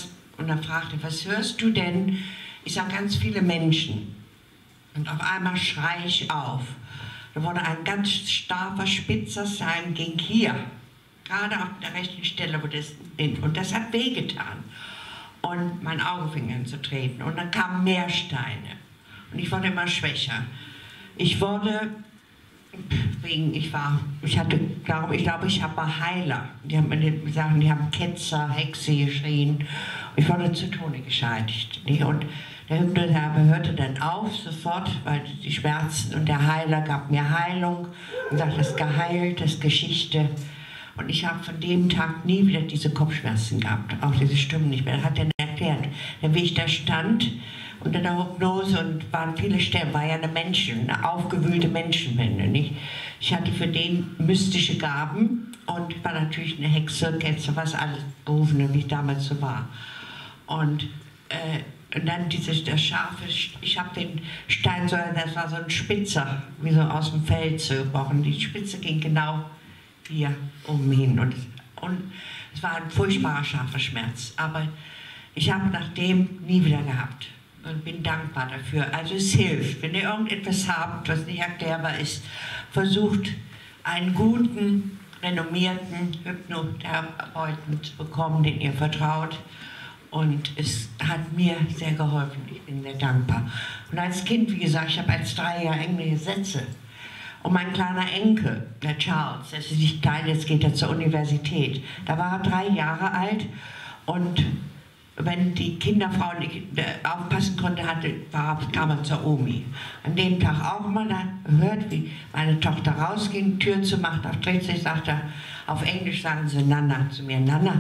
Und dann fragte er, was hörst du denn? Ich sage, ganz viele Menschen. Und auf einmal schreie ich auf. Da wurde ein ganz starker, spitzer Sein, ging hier, gerade auf der rechten Stelle, wo das bin. Und das hat wehgetan. Und mein Auge fing an zu treten. Und dann kamen mehr Steine. Und ich wurde immer schwächer. Ich wurde, wegen, ich war, ich hatte, glaube ich, glaube, ich habe Heiler. Die haben mir gesagt, die haben Ketzer, Hexe geschrien. Ich wurde zu Tode gescheidigt. Und der Hypnotherapie hörte dann auf, sofort, weil die Schmerzen, und der Heiler gab mir Heilung und sagte, das ist geheilt, das ist Geschichte. Und ich habe von dem Tag nie wieder diese Kopfschmerzen gehabt, auch diese Stimmen nicht mehr. Das hat er erklärt. Denn wie ich da stand, unter der Hypnose, und waren viele Stellen, war ja eine Menschen, eine aufgewühlte Menschenmenge, nicht? Ich hatte für den mystische Gaben und war natürlich eine Hexe, Ketzer, was alles Berufene, wie ich damals so war. Und äh, Und dann dieses, das scharfe, ich habe den Stein, so, das war so ein Spitzer, wie so aus dem Feld zu gebrochen. Die Spitze ging genau hier um hin. Und, und es war ein furchtbarer, scharfer Schmerz. Aber ich habe nach dem nie wieder gehabt. Und bin dankbar dafür. Also es hilft. Wenn ihr irgendetwas habt, was nicht erklärbar ist, versucht einen guten, renommierten Hypnotherapeuten zu bekommen, den ihr vertraut. Und es hat mir sehr geholfen. Ich bin sehr dankbar. Und als Kind, wie gesagt, ich habe als Dreijähriger englische Sätze. Und mein kleiner Enkel, der Charles, das ist nicht klein, jetzt geht er zur Universität. Da war er drei Jahre alt und wenn die Kinderfrau nicht aufpassen konnte, hatte, war, kam er zur Omi. An dem Tag auch mal, da hört, wie meine Tochter rausging, Tür zu macht, auf dreht sich, sagt er, auf Englisch sagen sie Nana zu mir, Nana,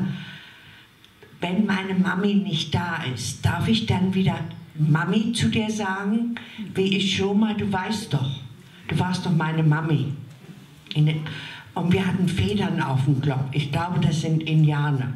wenn meine Mami nicht da ist, darf ich dann wieder Mami zu dir sagen? Wie ich schon mal, du weißt doch, du warst doch meine Mami. Und wir hatten Federn auf dem Kopf. Ich glaube, das sind Indianer.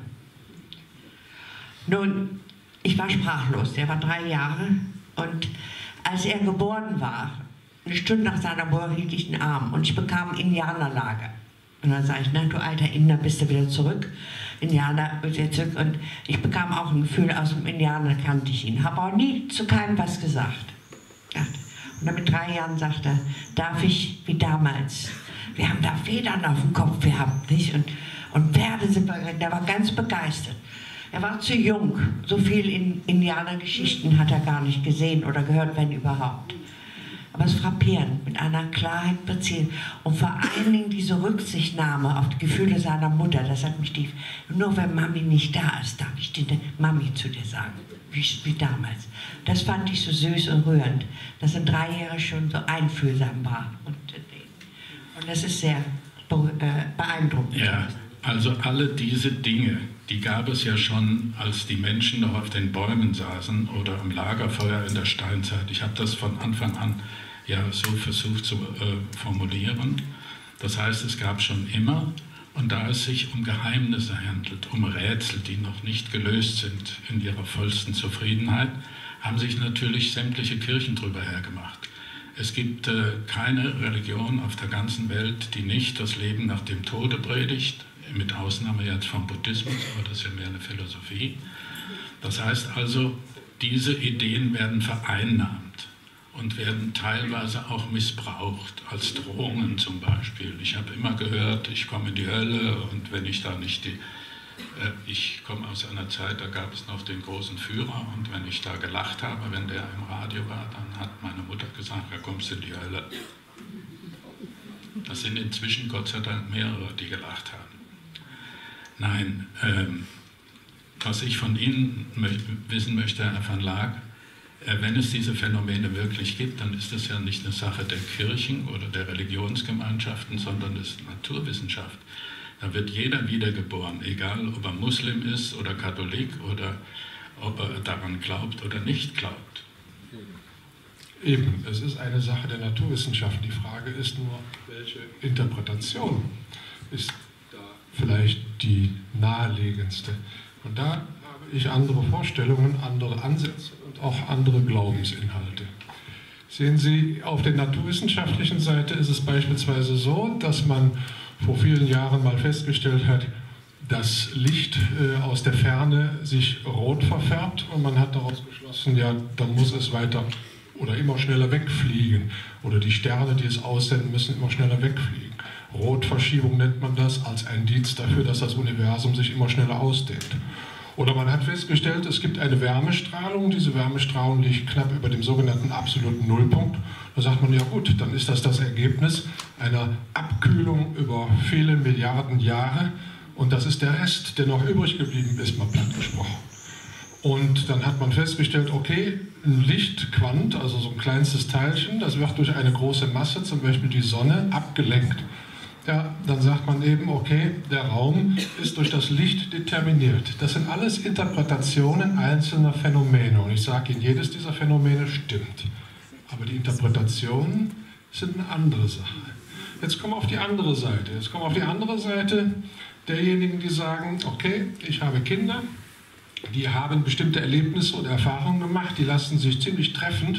Nun, ich war sprachlos. Der war drei Jahre. Und als er geboren war, eine Stunde nach seiner Geburt, hielt ich den Arm. Und ich bekam Indianerlager. Und dann sage ich, na du alter Inder, bist du wieder zurück? Indianer, wieder zurück. Und ich bekam auch ein Gefühl, aus dem Indianer kannte ich ihn. Habe auch nie zu keinem was gesagt. Und dann mit drei Jahren sagte er, darf ich wie damals? Wir haben da Federn auf dem Kopf gehabt, nicht? Und, und Pferde sind, der war ganz begeistert. Er war zu jung. So viel in Indianergeschichten hat er gar nicht gesehen oder gehört, wenn überhaupt. Aber es ist frappierend, mit einer Klarheit erzählt. Und vor allen Dingen diese Rücksichtnahme auf die Gefühle seiner Mutter, das hat mich tief. Nur wenn Mami nicht da ist, darf ich die Mami zu dir sagen, wie, wie damals. Das fand ich so süß und rührend, dass ein Dreijähriger schon so einfühlsam war. Und, und das ist sehr beeindruckend. Ja, also alle diese Dinge, die gab es ja schon, als die Menschen noch auf den Bäumen saßen oder am Lagerfeuer in der Steinzeit. Ich habe das von Anfang an ja so versucht zu äh, formulieren. Das heißt, es gab schon immer, und da es sich um Geheimnisse handelt, um Rätsel, die noch nicht gelöst sind in ihrer vollsten Zufriedenheit, haben sich natürlich sämtliche Kirchen drüber hergemacht. Es gibt äh, keine Religion auf der ganzen Welt, die nicht das Leben nach dem Tode predigt, mit Ausnahme jetzt vom Buddhismus, aber das ist ja mehr eine Philosophie. Das heißt also, diese Ideen werden vereinnahmt und werden teilweise auch missbraucht, als Drohungen zum Beispiel. Ich habe immer gehört, ich komme in die Hölle, und wenn ich da nicht die... Äh, ich komme aus einer Zeit, da gab es noch den großen Führer, und wenn ich da gelacht habe, wenn der im Radio war, dann hat meine Mutter gesagt, da kommst du in die Hölle. Das sind inzwischen Gott sei Dank mehrere, die gelacht haben. Nein, ähm, was ich von Ihnen mö wissen möchte, Herr van Laak, äh, wenn es diese Phänomene wirklich gibt, dann ist das ja nicht eine Sache der Kirchen oder der Religionsgemeinschaften, sondern das ist Naturwissenschaft. Da wird jeder wiedergeboren, egal ob er Muslim ist oder Katholik oder ob er daran glaubt oder nicht glaubt. Eben, es ist eine Sache der Naturwissenschaft. Die Frage ist nur, welche Interpretation ist vielleicht die naheliegendste. Und da habe ich andere Vorstellungen, andere Ansätze und auch andere Glaubensinhalte. Sehen Sie, auf der naturwissenschaftlichen Seite ist es beispielsweise so, dass man vor vielen Jahren mal festgestellt hat, das Licht äh, aus der Ferne sich rot verfärbt und man hat daraus geschlossen, ja, dann muss es weiter oder immer schneller wegfliegen oder die Sterne, die es aussenden, müssen immer schneller wegfliegen. Rotverschiebung nennt man das als ein Indiz dafür, dass das Universum sich immer schneller ausdehnt. Oder man hat festgestellt, es gibt eine Wärmestrahlung, diese Wärmestrahlung liegt knapp über dem sogenannten absoluten Nullpunkt. Da sagt man, ja gut, dann ist das das Ergebnis einer Abkühlung über viele Milliarden Jahre und das ist der Rest, der noch übrig geblieben ist, mal platt gesprochen. Und dann hat man festgestellt, okay, ein Lichtquant, also so ein kleinstes Teilchen, das wird durch eine große Masse, zum Beispiel die Sonne, abgelenkt. Ja, dann sagt man eben, okay, der Raum ist durch das Licht determiniert. Das sind alles Interpretationen einzelner Phänomene. Und ich sage Ihnen, jedes dieser Phänomene stimmt. Aber die Interpretationen sind eine andere Sache. Jetzt kommen wir auf die andere Seite. Jetzt kommen wir auf die andere Seite derjenigen, die sagen, okay, ich habe Kinder, die haben bestimmte Erlebnisse und Erfahrungen gemacht, die lassen sich ziemlich treffend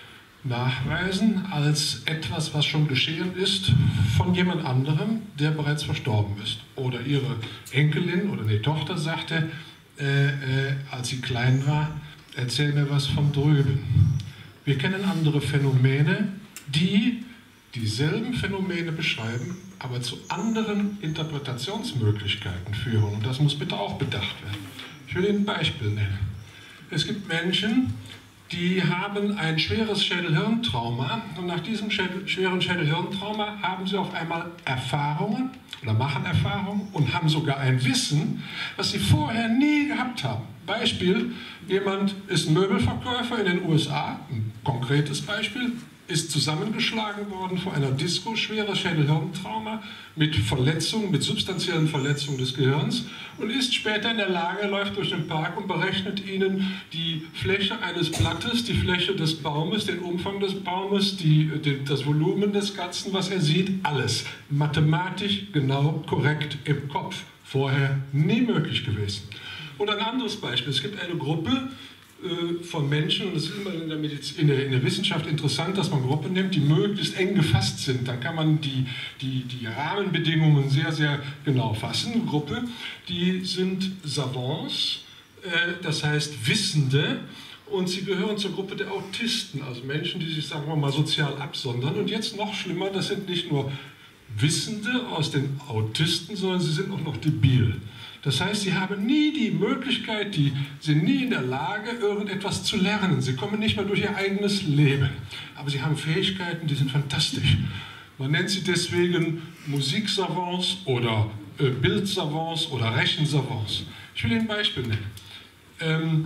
nachweisen als etwas, was schon geschehen ist von jemand anderem, der bereits verstorben ist. Oder ihre Enkelin oder die Tochter sagte, äh, äh, als sie klein war, erzähl mir was von drüben. Wir kennen andere Phänomene, die dieselben Phänomene beschreiben, aber zu anderen Interpretationsmöglichkeiten führen. Und das muss bitte auch bedacht werden. Ich will Ihnen ein Beispiel nennen. Es gibt Menschen, die haben ein schweres Schädel-Hirn-Trauma und nach diesem Schädel, schweren Schädel-Hirn-Trauma haben sie auf einmal Erfahrungen oder machen Erfahrungen und haben sogar ein Wissen, was sie vorher nie gehabt haben. Beispiel, jemand ist Möbelverkäufer in den U S A, ein konkretes Beispiel, ist zusammengeschlagen worden vor einer Disco, schweres Schädel-Hirn-Trauma mit Verletzungen, mit substanziellen Verletzungen des Gehirns und ist später in der Lage, läuft durch den Park und berechnet Ihnen die Fläche eines Blattes, die Fläche des Baumes, den Umfang des Baumes, die, die, das Volumen des Ganzen, was er sieht, alles mathematisch genau korrekt im Kopf. Vorher nie möglich gewesen. Oder ein anderes Beispiel, es gibt eine Gruppe von Menschen, und es ist immer in der, Medizin, in, der, in der Wissenschaft interessant, dass man Gruppen nimmt, die möglichst eng gefasst sind. Dann kann man die, die, die Rahmenbedingungen sehr, sehr genau fassen. Eine Gruppe, die sind Savants, äh, das heißt Wissende, und sie gehören zur Gruppe der Autisten, also Menschen, die sich, sagen wir mal, sozial absondern. Und jetzt noch schlimmer, das sind nicht nur Wissende aus den Autisten, sondern sie sind auch noch debil. Das heißt, sie haben nie die Möglichkeit, die sind nie in der Lage, irgendetwas zu lernen. Sie kommen nicht mehr durch ihr eigenes Leben. Aber sie haben Fähigkeiten, die sind fantastisch. Man nennt sie deswegen Musiksavants oder äh, Bildsavants oder Rechensavants. Ich will Ihnen ein Beispiel nennen. Ähm,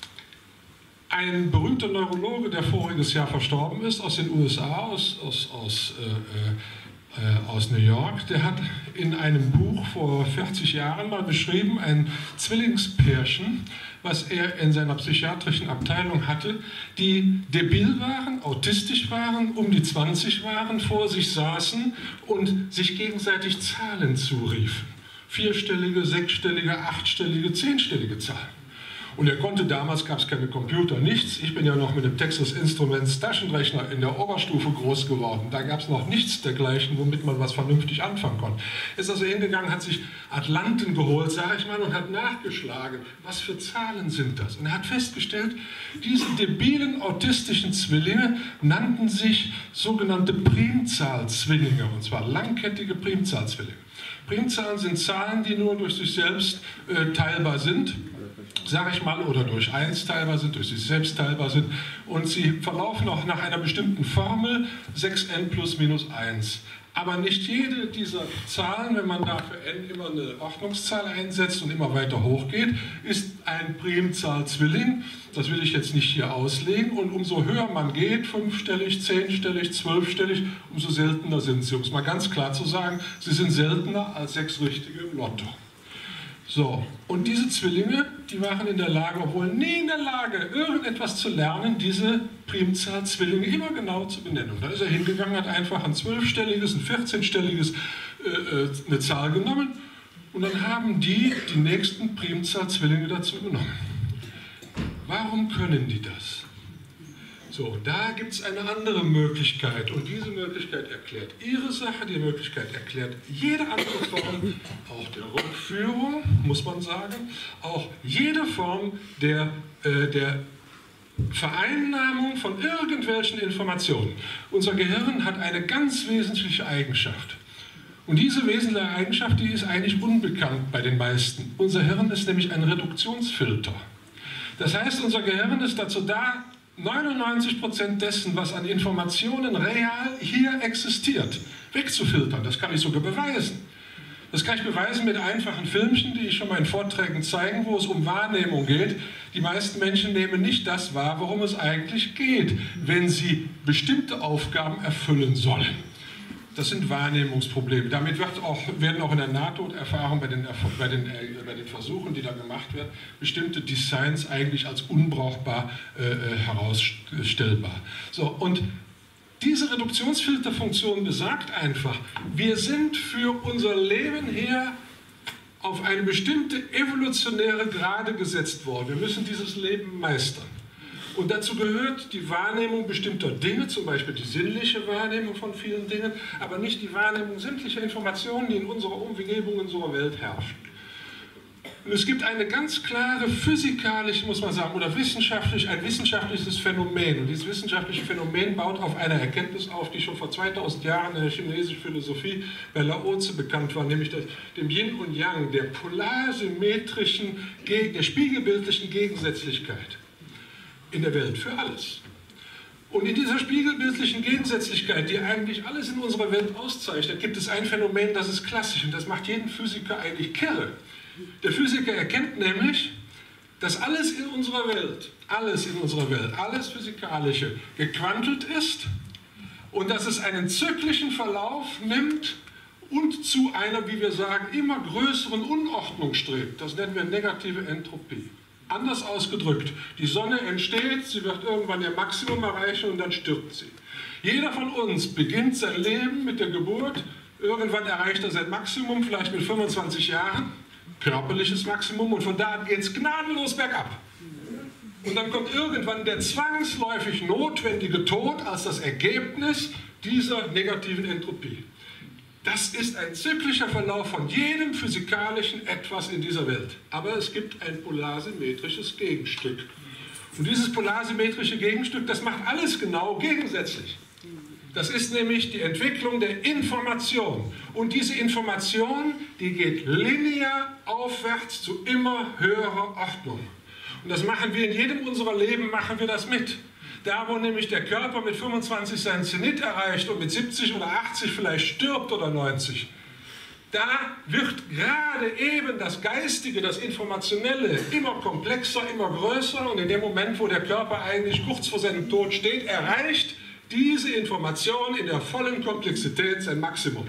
ein berühmter Neurologe, der voriges Jahr verstorben ist, aus den U S A, aus, aus, aus äh, aus New York, der hat in einem Buch vor vierzig Jahren mal beschrieben, ein Zwillingspärchen, was er in seiner psychiatrischen Abteilung hatte, die debil waren, autistisch waren, um die zwanzig waren, vor sich saßen und sich gegenseitig Zahlen zuriefen. Vierstellige, sechsstellige, achtstellige, zehnstellige Zahlen. Und er konnte, damals gab es keine Computer, nichts. Ich bin ja noch mit dem Texas Instruments Taschenrechner in der Oberstufe groß geworden. Da gab es noch nichts dergleichen, womit man was vernünftig anfangen konnte. Er ist also hingegangen, hat sich Atlanten geholt, sage ich mal, und hat nachgeschlagen, was für Zahlen sind das. Und er hat festgestellt, diese debilen autistischen Zwillinge nannten sich sogenannte Primzahlzwillinge, und zwar langkettige Primzahlzwillinge. Primzahlen sind Zahlen, die nur durch sich selbst äh, teilbar sind, sage ich mal, oder durch eins teilbar sind, durch sich selbst teilbar sind, und sie verlaufen auch nach einer bestimmten Formel, sechs n plus minus eins. Aber nicht jede dieser Zahlen, wenn man da für n immer eine Ordnungszahl einsetzt und immer weiter hochgeht, ist ein Primzahlzwilling. Das will ich jetzt nicht hier auslegen. Und umso höher man geht, fünfstellig, zehnstellig, zwölfstellig, umso seltener sind sie. Um es mal ganz klar zu sagen, sie sind seltener als sechs richtige im Lotto. So, und diese Zwillinge, die waren in der Lage, obwohl nie in der Lage, irgendetwas zu lernen, diese Primzahlzwillinge immer genau zu benennen. Und da ist er hingegangen, hat einfach ein zwölfstelliges, ein vierzehnstelliges äh, eine Zahl genommen, und dann haben die die nächsten Primzahlzwillinge dazu genommen. Warum können die das? So, da gibt es eine andere Möglichkeit und diese Möglichkeit erklärt Ihre Sache, die Möglichkeit erklärt jede andere Form, auch der Rückführung, muss man sagen, auch jede Form der, äh, der Vereinnahmung von irgendwelchen Informationen. Unser Gehirn hat eine ganz wesentliche Eigenschaft. Und diese wesentliche Eigenschaft, die ist eigentlich unbekannt bei den meisten. Unser Hirn ist nämlich ein Reduktionsfilter. Das heißt, unser Gehirn ist dazu da, neunundneunzig Prozent dessen, was an Informationen real hier existiert, wegzufiltern. Das kann ich sogar beweisen. Das kann ich beweisen mit einfachen Filmchen, die ich schon mal in Vorträgen zeige, wo es um Wahrnehmung geht. Die meisten Menschen nehmen nicht das wahr, worum es eigentlich geht, wenn sie bestimmte Aufgaben erfüllen sollen. Das sind Wahrnehmungsprobleme. Damit wird auch, werden auch in der Nahtoderfahrung bei den, bei, den, bei den Versuchen, die da gemacht werden, bestimmte Designs eigentlich als unbrauchbar äh, herausstellbar. So, und diese Reduktionsfilterfunktion besagt einfach, wir sind für unser Leben her auf eine bestimmte evolutionäre Gerade gesetzt worden. Wir müssen dieses Leben meistern. Und dazu gehört die Wahrnehmung bestimmter Dinge, zum Beispiel die sinnliche Wahrnehmung von vielen Dingen, aber nicht die Wahrnehmung sämtlicher Informationen, die in unserer Umgebung, in unserer Welt herrschen. Und es gibt eine ganz klare physikalische, muss man sagen, oder wissenschaftlich, ein wissenschaftliches Phänomen. Und dieses wissenschaftliche Phänomen baut auf einer Erkenntnis auf, die schon vor zweitausend Jahren in der chinesischen Philosophie bei Lao-Tzu bekannt war, nämlich dem Yin und Yang, der polarsymmetrischen, der spiegelbildlichen Gegensätzlichkeit in der Welt, für alles. Und in dieser spiegelbildlichen Gegensätzlichkeit, die eigentlich alles in unserer Welt auszeichnet, gibt es ein Phänomen, das ist klassisch und das macht jeden Physiker eigentlich kirre. Der Physiker erkennt nämlich, dass alles in unserer Welt, alles in unserer Welt, alles Physikalische gequantelt ist und dass es einen zyklischen Verlauf nimmt und zu einer, wie wir sagen, immer größeren Unordnung strebt. Das nennen wir negative Entropie. Anders ausgedrückt, die Sonne entsteht, sie wird irgendwann ihr Maximum erreichen und dann stirbt sie. Jeder von uns beginnt sein Leben mit der Geburt, irgendwann erreicht er sein Maximum, vielleicht mit fünfundzwanzig Jahren, körperliches Maximum, und von da an geht es gnadenlos bergab. Und dann kommt irgendwann der zwangsläufig notwendige Tod als das Ergebnis dieser negativen Entropie. Das ist ein zyklischer Verlauf von jedem physikalischen Etwas in dieser Welt. Aber es gibt ein polarsymmetrisches Gegenstück. Und dieses polarsymmetrische Gegenstück, das macht alles genau gegensätzlich. Das ist nämlich die Entwicklung der Information. Und diese Information, die geht linear aufwärts zu immer höherer Ordnung. Und das machen wir in jedem unserer Leben, machen wir das mit. Da, wo nämlich der Körper mit fünfundzwanzig seinen Zenit erreicht und mit siebzig oder achtzig vielleicht stirbt oder neunzig, da wird gerade eben das Geistige, das Informationelle immer komplexer, immer größer, und in dem Moment, wo der Körper eigentlich kurz vor seinem Tod steht, erreicht diese Information in der vollen Komplexität sein Maximum.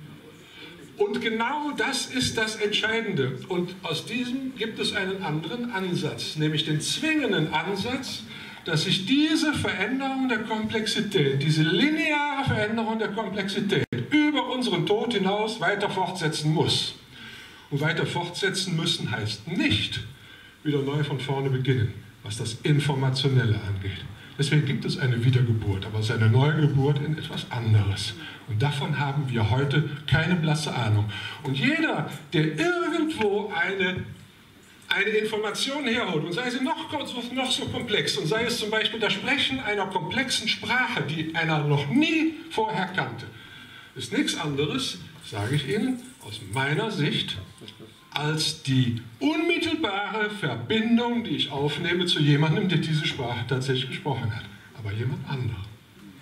Und genau das ist das Entscheidende. Und aus diesem gibt es einen anderen Ansatz, nämlich den zwingenden Ansatz, dass sich diese Veränderung der Komplexität, diese lineare Veränderung der Komplexität über unseren Tod hinaus weiter fortsetzen muss. Und weiter fortsetzen müssen heißt nicht wieder neu von vorne beginnen, was das Informationelle angeht. Deswegen gibt es eine Wiedergeburt, aber es ist eine Neugeburt in etwas anderes. Und davon haben wir heute keine blasse Ahnung. Und jeder, der irgendwo eine eine Information herholt, und sei sie noch, noch so komplex, und sei es zum Beispiel das Sprechen einer komplexen Sprache, die einer noch nie vorher kannte, ist nichts anderes, sage ich Ihnen, aus meiner Sicht, als die unmittelbare Verbindung, die ich aufnehme zu jemandem, der diese Sprache tatsächlich gesprochen hat, aber jemand anderer.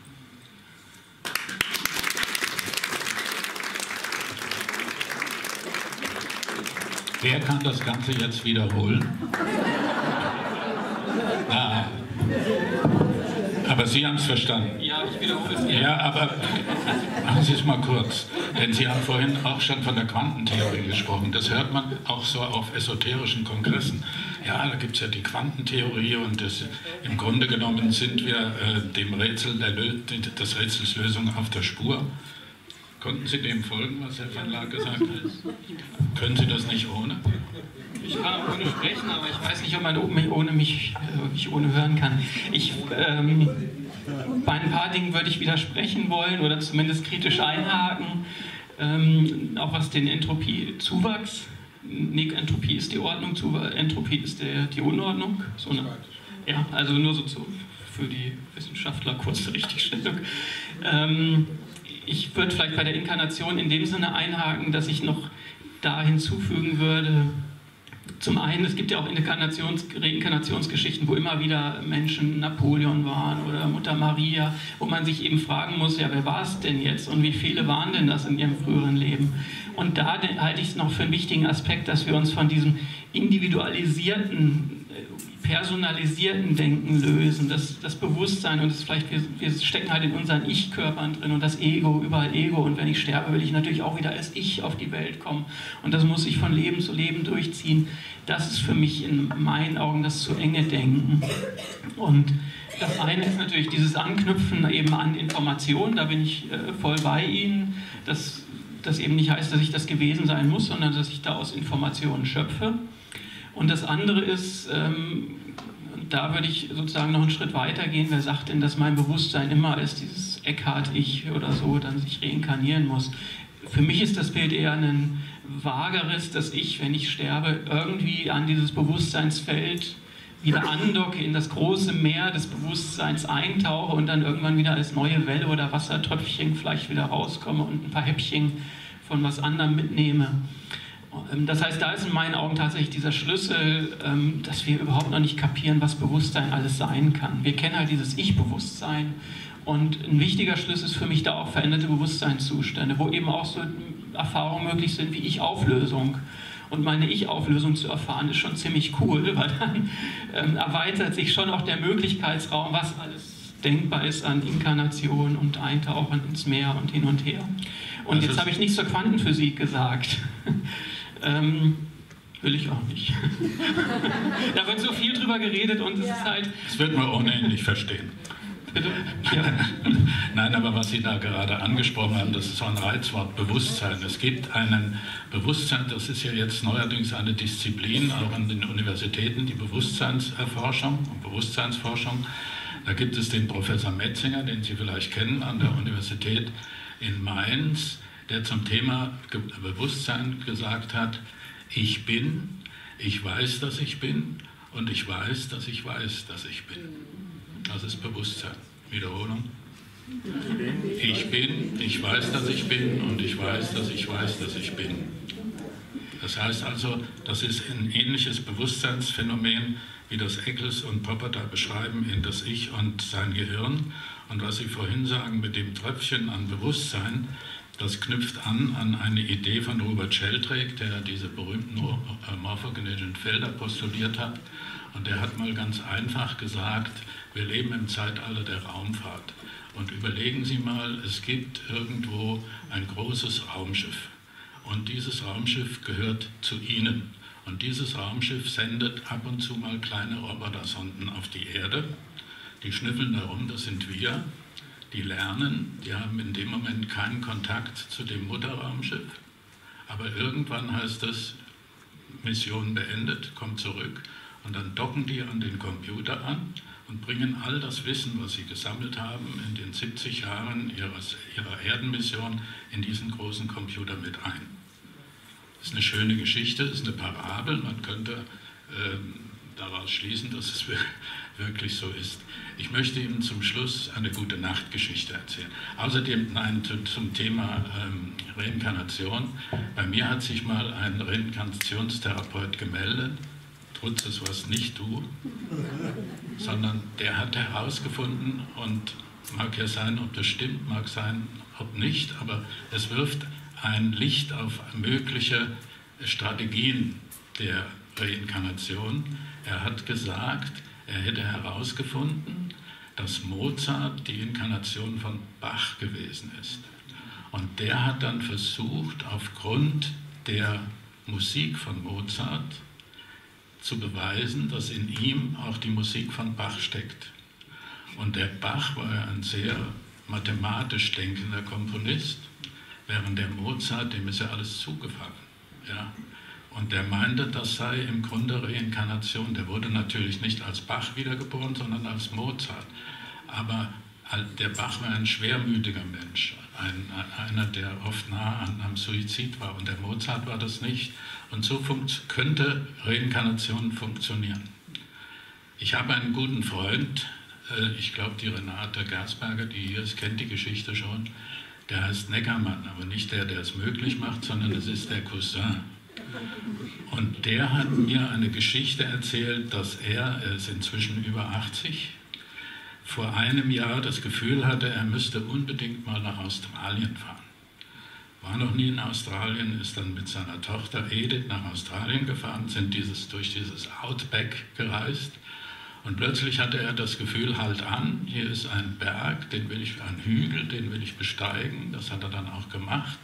Wer kann das Ganze jetzt wiederholen? Ah. Aber Sie haben es verstanden. Ja, ich wiederhole es gerne. Ja, aber machen Sie es mal kurz. Denn Sie haben vorhin auch schon von der Quantentheorie gesprochen. Das hört man auch so auf esoterischen Kongressen. Ja, da gibt es ja die Quantentheorie, und das, im Grunde genommen sind wir äh, dem Rätsel der, des Rätsels Lösung auf der Spur. Konnten Sie dem folgen, was Herr van Laak gesagt hat? Können Sie das nicht ohne? Ich kann auch ohne sprechen, aber ich weiß nicht, ob man ohne mich wirklich ohne hören kann. Ich, ähm, bei ein paar Dingen würde ich widersprechen wollen oder zumindest kritisch einhaken, ähm, auch was den Entropiezuwachs. Nee, Entropie ist die Ordnung, Entropie ist der, die Unordnung. So eine, ja, also nur so zu, für die Wissenschaftler kurze Richtigstellung. Ähm, ich würde vielleicht bei der Inkarnation in dem Sinne einhaken, dass ich noch da hinzufügen würde, zum einen, es gibt ja auch Inkarnations-, Reinkarnationsgeschichten, wo immer wieder Menschen Napoleon waren oder Mutter Maria, wo man sich eben fragen muss, ja, wer war es denn jetzt und wie viele waren denn das in ihrem früheren Leben? Und da halte ich es noch für einen wichtigen Aspekt, dass wir uns von diesem individualisierten, personalisierten Denken lösen, das, das Bewusstsein und das vielleicht, wir, wir stecken halt in unseren Ich-Körpern drin und das Ego, überall Ego und wenn ich sterbe, will ich natürlich auch wieder als Ich auf die Welt kommen und das muss ich von Leben zu Leben durchziehen. Das ist für mich in meinen Augen das zu enge Denken. Und das eine ist natürlich dieses Anknüpfen eben an Informationen, da bin ich äh, voll bei Ihnen, das, das eben nicht heißt, dass ich das gewesen sein muss, sondern dass ich da aus Informationen schöpfe. Und das andere ist, ähm, da würde ich sozusagen noch einen Schritt weiter gehen, wer sagt denn, dass mein Bewusstsein immer als dieses Eckhart-Ich oder so dann sich reinkarnieren muss. Für mich ist das Bild eher ein vageres, dass ich, wenn ich sterbe, irgendwie an dieses Bewusstseinsfeld wieder andocke, in das große Meer des Bewusstseins eintauche und dann irgendwann wieder als neue Welle oder Wassertröpfchen vielleicht wieder rauskomme und ein paar Häppchen von was anderem mitnehme. Das heißt, da ist in meinen Augen tatsächlich dieser Schlüssel, dass wir überhaupt noch nicht kapieren, was Bewusstsein alles sein kann. Wir kennen halt dieses Ich-Bewusstsein und ein wichtiger Schlüssel ist für mich da auch veränderte Bewusstseinszustände, wo eben auch so Erfahrungen möglich sind wie Ich-Auflösung. Und meine Ich-Auflösung zu erfahren, ist schon ziemlich cool, weil dann ähm, erweitert sich schon auch der Möglichkeitsraum, was alles denkbar ist an Inkarnation und Eintauchen ins Meer und hin und her. Und jetzt habe ich nichts zur Quantenphysik gesagt. ähm, will ich auch nicht. Da wird so viel drüber geredet und es ja. ist halt... Das wird man unendlich verstehen. Bitte? Ja. Nein, aber was Sie da gerade angesprochen haben, das ist so ein Reizwort, Bewusstsein. Es gibt einen Bewusstsein, das ist ja jetzt neuerdings eine Disziplin, auch an den Universitäten, die Bewusstseinserforschung und Bewusstseinsforschung. Da gibt es den Professor Metzinger, den Sie vielleicht kennen, an der Universität in Mainz, der zum Thema Bewusstsein gesagt hat, ich bin, ich weiß, dass ich bin und ich weiß, dass ich weiß, dass ich bin. Das ist Bewusstsein. Wiederholung. Ich bin, ich weiß, dass ich bin und ich weiß, dass ich weiß, dass ich bin. Das heißt also, das ist ein ähnliches Bewusstseinsphänomen, wie das Eccles und Popper da beschreiben in das Ich und sein Gehirn. Und was Sie vorhin sagen mit dem Tröpfchen an Bewusstsein, das knüpft an an eine Idee von Rupert Sheldrake, der diese berühmten morphogenetischen Felder postuliert hat. Und der hat mal ganz einfach gesagt, wir leben im Zeitalter der Raumfahrt. Und überlegen Sie mal, es gibt irgendwo ein großes Raumschiff. Und dieses Raumschiff gehört zu Ihnen. Und dieses Raumschiff sendet ab und zu mal kleine Robotersonden auf die Erde. Die schnüffeln darum, das sind wir. Die lernen, die haben in dem Moment keinen Kontakt zu dem Mutterraumschiff. Aber irgendwann heißt es, Mission beendet, kommt zurück. Und dann docken die an den Computer an und bringen all das Wissen, was sie gesammelt haben in den siebzig Jahren ihres, ihrer Erdenmission, in diesen großen Computer mit ein. Das ist eine schöne Geschichte, das ist eine Parabel, man könnte äh, daraus schließen, dass es wirklich so ist. Ich möchte Ihnen zum Schluss eine gute Nachtgeschichte erzählen. Außerdem nein, zum Thema ähm, Reinkarnation. Bei mir hat sich mal ein Reinkarnationstherapeut gemeldet. Trutzes was nicht du, sondern der hat herausgefunden, und mag ja sein, ob das stimmt, mag sein, ob nicht, aber es wirft ein Licht auf mögliche Strategien der Reinkarnation. Er hat gesagt, er hätte herausgefunden, dass Mozart die Inkarnation von Bach gewesen ist. Und der hat dann versucht, aufgrund der Musik von Mozart zu beweisen, dass in ihm auch die Musik von Bach steckt. Und der Bach war ja ein sehr mathematisch denkender Komponist. während der Mozart, dem ist ja alles zugefallen. Ja? Und der meinte, das sei im Grunde Reinkarnation. Der wurde natürlich nicht als Bach wiedergeboren, sondern als Mozart. Aber der Bach war ein schwermütiger Mensch, ein, einer, der oft nah an, am Suizid war. Und der Mozart war das nicht. Und so könnte Reinkarnation funktionieren. Ich habe einen guten Freund, äh, ich glaube die Renate Gersberger, die hier ist, kennt die Geschichte schon. Der heißt Neckermann, aber nicht der, der es möglich macht, sondern es ist der Cousin. Und der hat mir eine Geschichte erzählt, dass er, er ist inzwischen über achtzig, vor einem Jahr das Gefühl hatte, er müsste unbedingt mal nach Australien fahren. War noch nie in Australien, ist dann mit seiner Tochter Edith nach Australien gefahren, sind dieses, durch dieses Outback gereist. Und plötzlich hatte er das Gefühl, halt an, hier ist ein Berg, den will ich, ein Hügel, den will ich besteigen. Das hat er dann auch gemacht.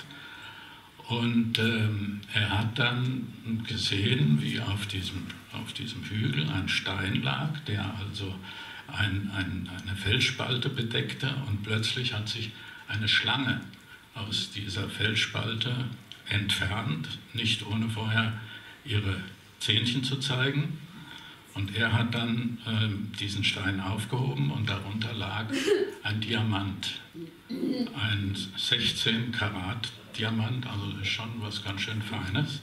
Und ähm, er hat dann gesehen, wie auf diesem, auf diesem Hügel ein Stein lag, der also ein, ein, eine Felsspalte bedeckte. Und plötzlich hat sich eine Schlange aus dieser Felsspalte entfernt, nicht ohne vorher ihre Zähnchen zu zeigen. Und er hat dann äh, diesen Stein aufgehoben und darunter lag ein Diamant, ein sechzehn Karat Diamant, also schon was ganz schön Feines.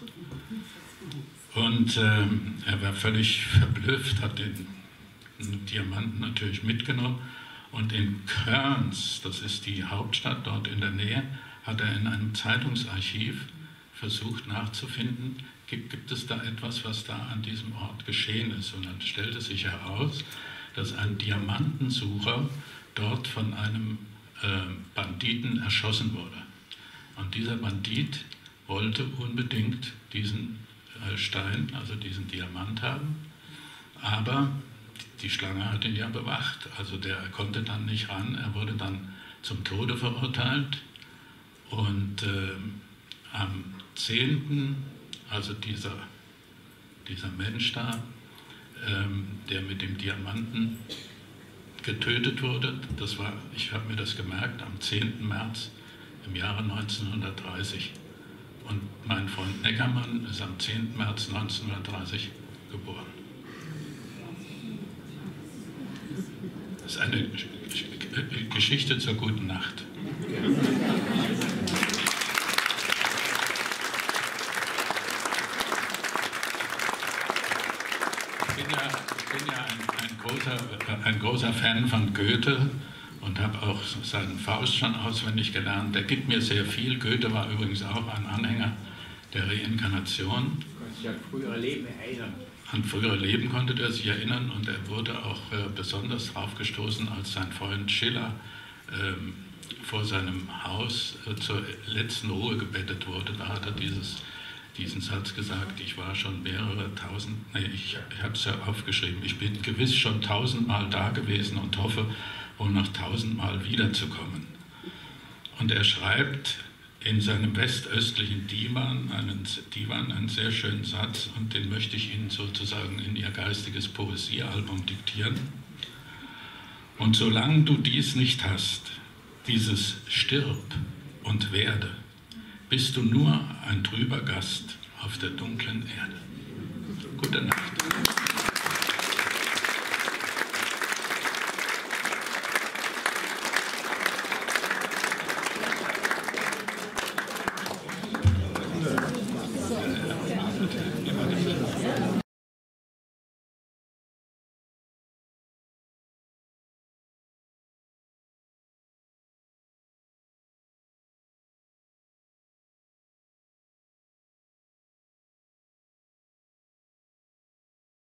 Und äh, er war völlig verblüfft, hat den Diamanten natürlich mitgenommen. Und in Cairns, das ist die Hauptstadt dort in der Nähe, hat er in einem Zeitungsarchiv versucht nachzufinden, gibt, gibt es da etwas, was da an diesem Ort geschehen ist. Und dann stellte sich heraus, dass ein Diamantensucher dort von einem äh, Banditen erschossen wurde. Und dieser Bandit wollte unbedingt diesen äh, Stein, also diesen Diamant haben, aber die Schlange hat ihn ja bewacht, also der konnte dann nicht ran, er wurde dann zum Tode verurteilt und äh, am zehnten, also dieser, dieser Mensch da, ähm, der mit dem Diamanten getötet wurde, das war, ich habe mir das gemerkt, am zehnten März im Jahre neunzehnhundertdreißig. Und mein Freund Neckermann ist am zehnten März neunzehnhundertdreißig geboren. Das ist eine Geschichte zur guten Nacht. Ich bin ja, ich bin ja ein, ein, großer, ein großer Fan von Goethe und habe auch seinen Faust schon auswendig gelernt. Der gibt mir sehr viel. Goethe war übrigens auch ein Anhänger der Reinkarnation. Du kannst dich an frühere Leben erinnern. An frühere Leben konnte er sich erinnern und er wurde auch äh, besonders drauf gestoßen, als sein Freund Schiller ähm, vor seinem Haus äh, zur letzten Ruhe gebettet wurde. Da hat er dieses, diesen Satz gesagt, ich war schon mehrere tausend, nee, ich, ich habe es ja aufgeschrieben, ich bin gewiss schon tausendmal da gewesen und hoffe, wohl noch tausendmal wiederzukommen. Und er schreibt in seinem westöstlichen Divan einen, Divan einen sehr schönen Satz und den möchte ich Ihnen sozusagen in Ihr geistiges Poesiealbum diktieren. Und solange du dies nicht hast, dieses Stirb und werde, bist du nur ein trüber Gast auf der dunklen Erde. Gute Nacht.